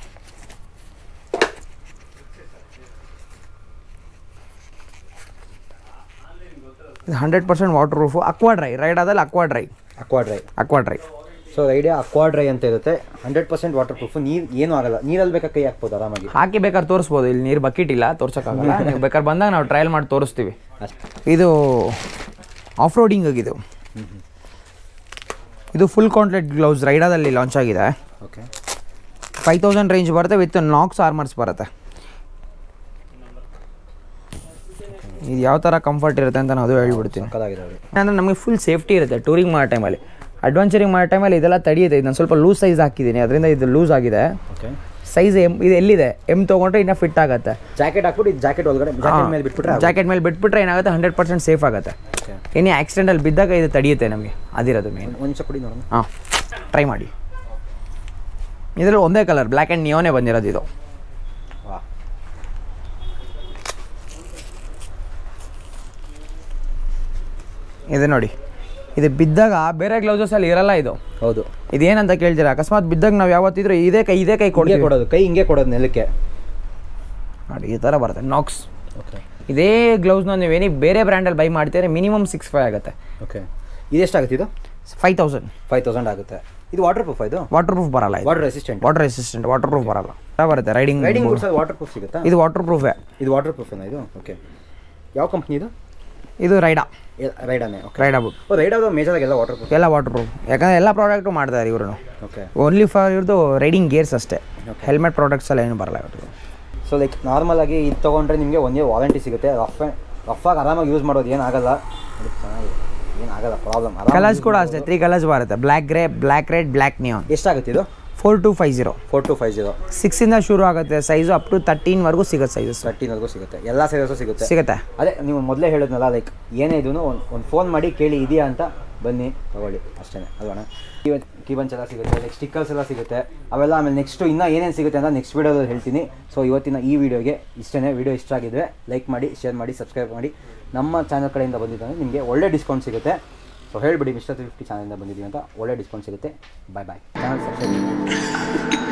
ಇದು hundred percent water proof. Aqua dry ride ಆದಲ್ಲಿ aqua dry aqua dry aqua dry so ರೈಡೇ ಅಕ್ವಾ ಡ್ರೈ ಅಂತ ಇರುತ್ತೆ. Hundred percent water proof. ನೀರು ಏನೂ ಆಗಲ್ಲ. ನೀರಲ್ಲಿ ಬೇಕಾದ್ರೆ ಕೈ ಹಾಕ್ಬೋದು ಆರಾಮಾಗಿ. ಹಾಕಿ ಬೇಕಾದ್ರೆ ತೋರಿಸ್ಬೋದು. ಇಲ್ಲಿ ನೀರು ಬಕೆಟ್ ಇಲ್ಲ, ತೋರ್ಸೋಕ್ಕಾಗಲ್ಲ. ನೀವು ಬೇಕಾದ್ರೆ ಬಂದಾಗ ನಾವು ಟ್ರಯಲ್ ಮಾಡಿ ತೋರಿಸ್ತೀವಿ. ಇದು ಆಫ್ ರೋಡಿಂಗ್ ಆಗಿದೆ. ಇದು ಫುಲ್ ಕಾಂಟ್ಲೆಟ್ ಗ್ಲೌಸ್ ರೈಡಾದಲ್ಲಿ ಲಾಂಚ್ ಆಗಿದೆ. ಓಕೆ ಫೈವ್ ತೌಸಂಡ್ ರೇಂಜ್ ಬರುತ್ತೆ. ವಿತ್ ನಾಕ್ಸ್ ಆರ್ಮರ್ಸ್ ಬರುತ್ತೆ. ಇದು ಯಾವ ಥರ ಕಂಫರ್ಟ್ ಇರುತ್ತೆ ಅಂತ ನಾನು ಅದು ಹೇಳ್ಬಿಡ್ತೀನಿ. ಅಂದರೆ ನಮಗೆ ಫುಲ್ ಸೇಫ್ಟಿ ಇರುತ್ತೆ ಟೂರಿಂಗ್ ಮಾಡೋ ಟೈಮಲ್ಲಿ. ಅಡ್ವೆಂಚರಿಂಗ್ ಮಾಡೋ ಟೈಮಲ್ಲಿ ಇದೆಲ್ಲ ತಡೆಯುತ್ತೆ. ಇದು ನಾನು ಸ್ವಲ್ಪ ಲೂಸ್ ಸೈಜ್ ಹಾಕಿದ್ದೀನಿ, ಅದರಿಂದ ಇದು ಲೂಸ್ ಆಗಿದೆ. ಓಕೆ ಸೈಜ್ ಎಮ್ ಇದು ಎಲ್ಲಿದೆ ಎಮ್ ತೊಗೊಂಡ್ರೆ ಇನ್ನೂ ಫಿಟ್ ಆಗುತ್ತೆ. ಜಾಕೆಟ್ ಹಾಕ್ಬಿಟ್ಟು ಇದು ಜಾಕೆಟ್ ಒಳಗಡೆ ಜಾಕೆಟ್ ಮೇಲೆ ಬಿಟ್ಬಿಟ್ರೆ ಜಾಕೆಟ್ ಮೇಲೆ ಬಿಟ್ಬಿಟ್ರೆ ಏನಾಗುತ್ತೆ, ಹಂಡ್ರೆಡ್ ಪರ್ಸೆಂಟ್ ಸೇಫ್ ಆಗುತ್ತೆ. ಏನೇ ಆಕ್ಸಿಡೆಂಟಲ್ಲಿ ಬಿದ್ದಾಗ ಇದು ತಡೆಯುತ್ತೆ ನಮಗೆ. ಅದಿರೋದು ಮೇನ್. ಒಂದು ಚಕೊಡಿ ನೋಡೋಣ. ಹಾಂ ಟ್ರೈ ಮಾಡಿ. ಇದರಲ್ಲಿ ಒಂದೇ ಕಲರ್ ಬ್ಲ್ಯಾಕ್ ಆ್ಯಂಡ್ ನಿಯೋನೇ ಬಂದಿರೋದು. ಇದು ಇದೆ ನೋಡಿ. ಇದು ಬಿದ್ದಾಗ ಬೇರೆ ಗ್ಲೌಸಲ್ಲಿ ಇರಲ್ಲ. ಇದು ಹೌದು. ಇದೇನಂತ ಕೇಳ್ತೀರಾ, ಅಕಸ್ಮಾತ್ ಬಿದ್ದಾಗ ನಾವು ಯಾವತ್ತಿದ್ರು ಇದೇ ಕೈ ಇದೇ ಕೈ ಕೊಡಿ ಕೊಡೋದು. ಕೈ ಹಿಂಗೆ ಕೊಡೋದು ನೆಲಕ್ಕೆ ನೋಡಿ. ಈ ಥರ ಬರುತ್ತೆ ನಾಕ್ಸ್. ಓಕೆ ಇದೇ ಗ್ಲೌಸ್ನ ನೀವೇನಿ ಬೇರೆ ಬ್ರ್ಯಾಂಡಲ್ಲಿ ಬೈ ಮಾಡ್ತೀರಾ ಮಿನಿಮಮ್ ಸಿಕ್ಸ್ ಫೈವ್ ಆಗುತ್ತೆ. ಓಕೆ ಇದೆಷ್ಟಾಗುತ್ತೆ? ಇದು ಫೈವ್ ತೌಸಂಡ್ ಫೈವ್ ತೌಸಂಡ್ ಆಗುತ್ತೆ. ಇದು ವಾಟರ್ ಪ್ರೂಫ್. ಇದು ವಾಟರ್ ಪ್ರೂಫ್ ಬರಲ್ಲ. Water resistant water resistant waterproof ಬರಲ್ಲ. ಬರುತ್ತೆ ರೈಡಿಂಗ್ ರೈಡಿಂಗ್ ವಾಟರ್ ಪ್ರೂಫ್ ಸಿಗುತ್ತಾ? ಇದು ವಾಟರ್ ಪ್ರೂಫೇ. ಇದು ವಾಟರ್ ಪ್ರೂಫ್ ಏನಾ ಇದು? ಓಕೆ ಯಾವ ಕಂಪ್ನಿ ಇದು? ಇದು ರೈಡಾ. ರೈಡಾನೇ. ರೈಡಾ ಬುಕ್. ರೈಡಾದ ಮೇಜರ್ ಎಲ್ಲ ವಾಟರ್ ಪ್ರೂಫ್. ಎಲ್ಲ ವಾಟರ್ ಪ್ರೂಫ್. ಯಾಕಂದರೆ ಎಲ್ಲ ಪ್ರಾಡಕ್ಟು ಮಾಡ್ತಾರೆ ಇವರು. ಓಕೆ ಓನ್ಲಿ ಫಾರ್ ಇವ್ರದ್ದು ರೈಡಿಂಗ್ ಗೇರ್ಸ್ ಅಷ್ಟೇ. ಹೆಲ್ಮೆಟ್ ಪ್ರಾಡಕ್ಟ್ಸ್ ಎಲ್ಲ ಏನು ಬರಲ್ಲ ಇವ್ರದ್ದು. ಸೊ ಲೈಕ್ ನಾರ್ಮಲ್ ಆಗಿ ಇದು ತೊಗೊಂಡ್ರೆ ನಿಮಗೆ ಒನ್ ಇಯರ್ ವಾರಂಟಿ ಸಿಗುತ್ತೆ. ರಫ್ ರಫಾಗಿ ಆರಾಮಾಗಿ ಯೂಸ್ ಮಾಡೋದು ಏನಾಗಲ್ಲ. ಚೆನ್ನಾಗಿದೆ, ಏನಾಗಲ್ಲ ಪ್ರಾಬ್ಲಮ್. ಕಲರ್ಸ್ ಕೂಡ ಅಷ್ಟೇ ತ್ರೀ ಕಲರ್ಸ್ ಬರುತ್ತೆ. Black grey, black red, black neon. ಎಷ್ಟಾಗುತ್ತೆ ಇದು? Four two five zero four two five zero ಸಿಕ್ಸಿಂದ ಶುರು ಆಗುತ್ತೆ ಸೈಜು. ಅಪ್ ಟು ತರ್ಟೀನ್ವರೆಗೂ ಸಿಗುತ್ತೆ ಸೈಜಸ್. ತರ್ಟೀನ್ವರೆಗೂ ಸಿಗುತ್ತೆ. ಎಲ್ಲ ಸೈಜಸ್ಸು ಸಿಗುತ್ತೆ ಸಿಗುತ್ತೆ ಅದೇ ನೀವು ಮೊದಲೇ ಹೇಳಿದ್ನಲ್ಲ, ಲೈಕ್ ಏನೇ ಇದೂ ಒಂದು ಒಂದು ಫೋನ್ ಮಾಡಿ ಕೇಳಿ ಇದೆಯಾ ಅಂತ, ಬನ್ನಿ ತಗೊಳ್ಳಿ ಅಷ್ಟೇ ಅಲ್ವಣ. ಇವತ್ತು ಕೀಬನ್ಸ್ ಎಲ್ಲ ಸಿಗುತ್ತೆ, ಲೈಕ್ ಸ್ಟಿಕ್ಕರ್ಸ್ ಎಲ್ಲ ಸಿಗುತ್ತೆ ಅವೆಲ್ಲ. ಆಮೇಲೆ ನೆಕ್ಸ್ಟು ಇನ್ನೂ ಏನೇನು ಸಿಗುತ್ತೆ ಅಂತ ನೆಕ್ಸ್ಟ್ ವೀಡಿಯೋದಲ್ಲಿ ಹೇಳ್ತೀನಿ. ಸೊ ಇವತ್ತಿನ ಈ ವಿಡಿಯೋಗೆ ಇಷ್ಟೇ. ವಿಡಿಯೋ ಇಷ್ಟ ಆಗಿದ್ದರೆ ಲೈಕ್ ಮಾಡಿ, ಶೇರ್ ಮಾಡಿ, ಸಬ್ಸ್ಕ್ರೈಬ್ ಮಾಡಿ. ನಮ್ಮ ಚಾನಲ್ ಕಡೆಯಿಂದ ಬಂದಿದ್ದಂದರೆ ನಿಮಗೆ ಒಳ್ಳೆ ಡಿಸ್ಕೌಂಟ್ ಸಿಗುತ್ತೆ. ಸೊ ಹೇಳಿಬಿಡಿ ಮಿಸ್ಟರ್ ತ್ರೀ ಫಿಫ್ಟಿ ಚಾನಲಿಂದ ಬಂದಿದ್ದೀವಿ ಅಂತ, ಒಳ್ಳೆ ಡಿಸ್ಕೌಂಟ್ ಸಿಗುತ್ತೆ. ಬಾಯ್ ಬಾಯ್. Channel subscribe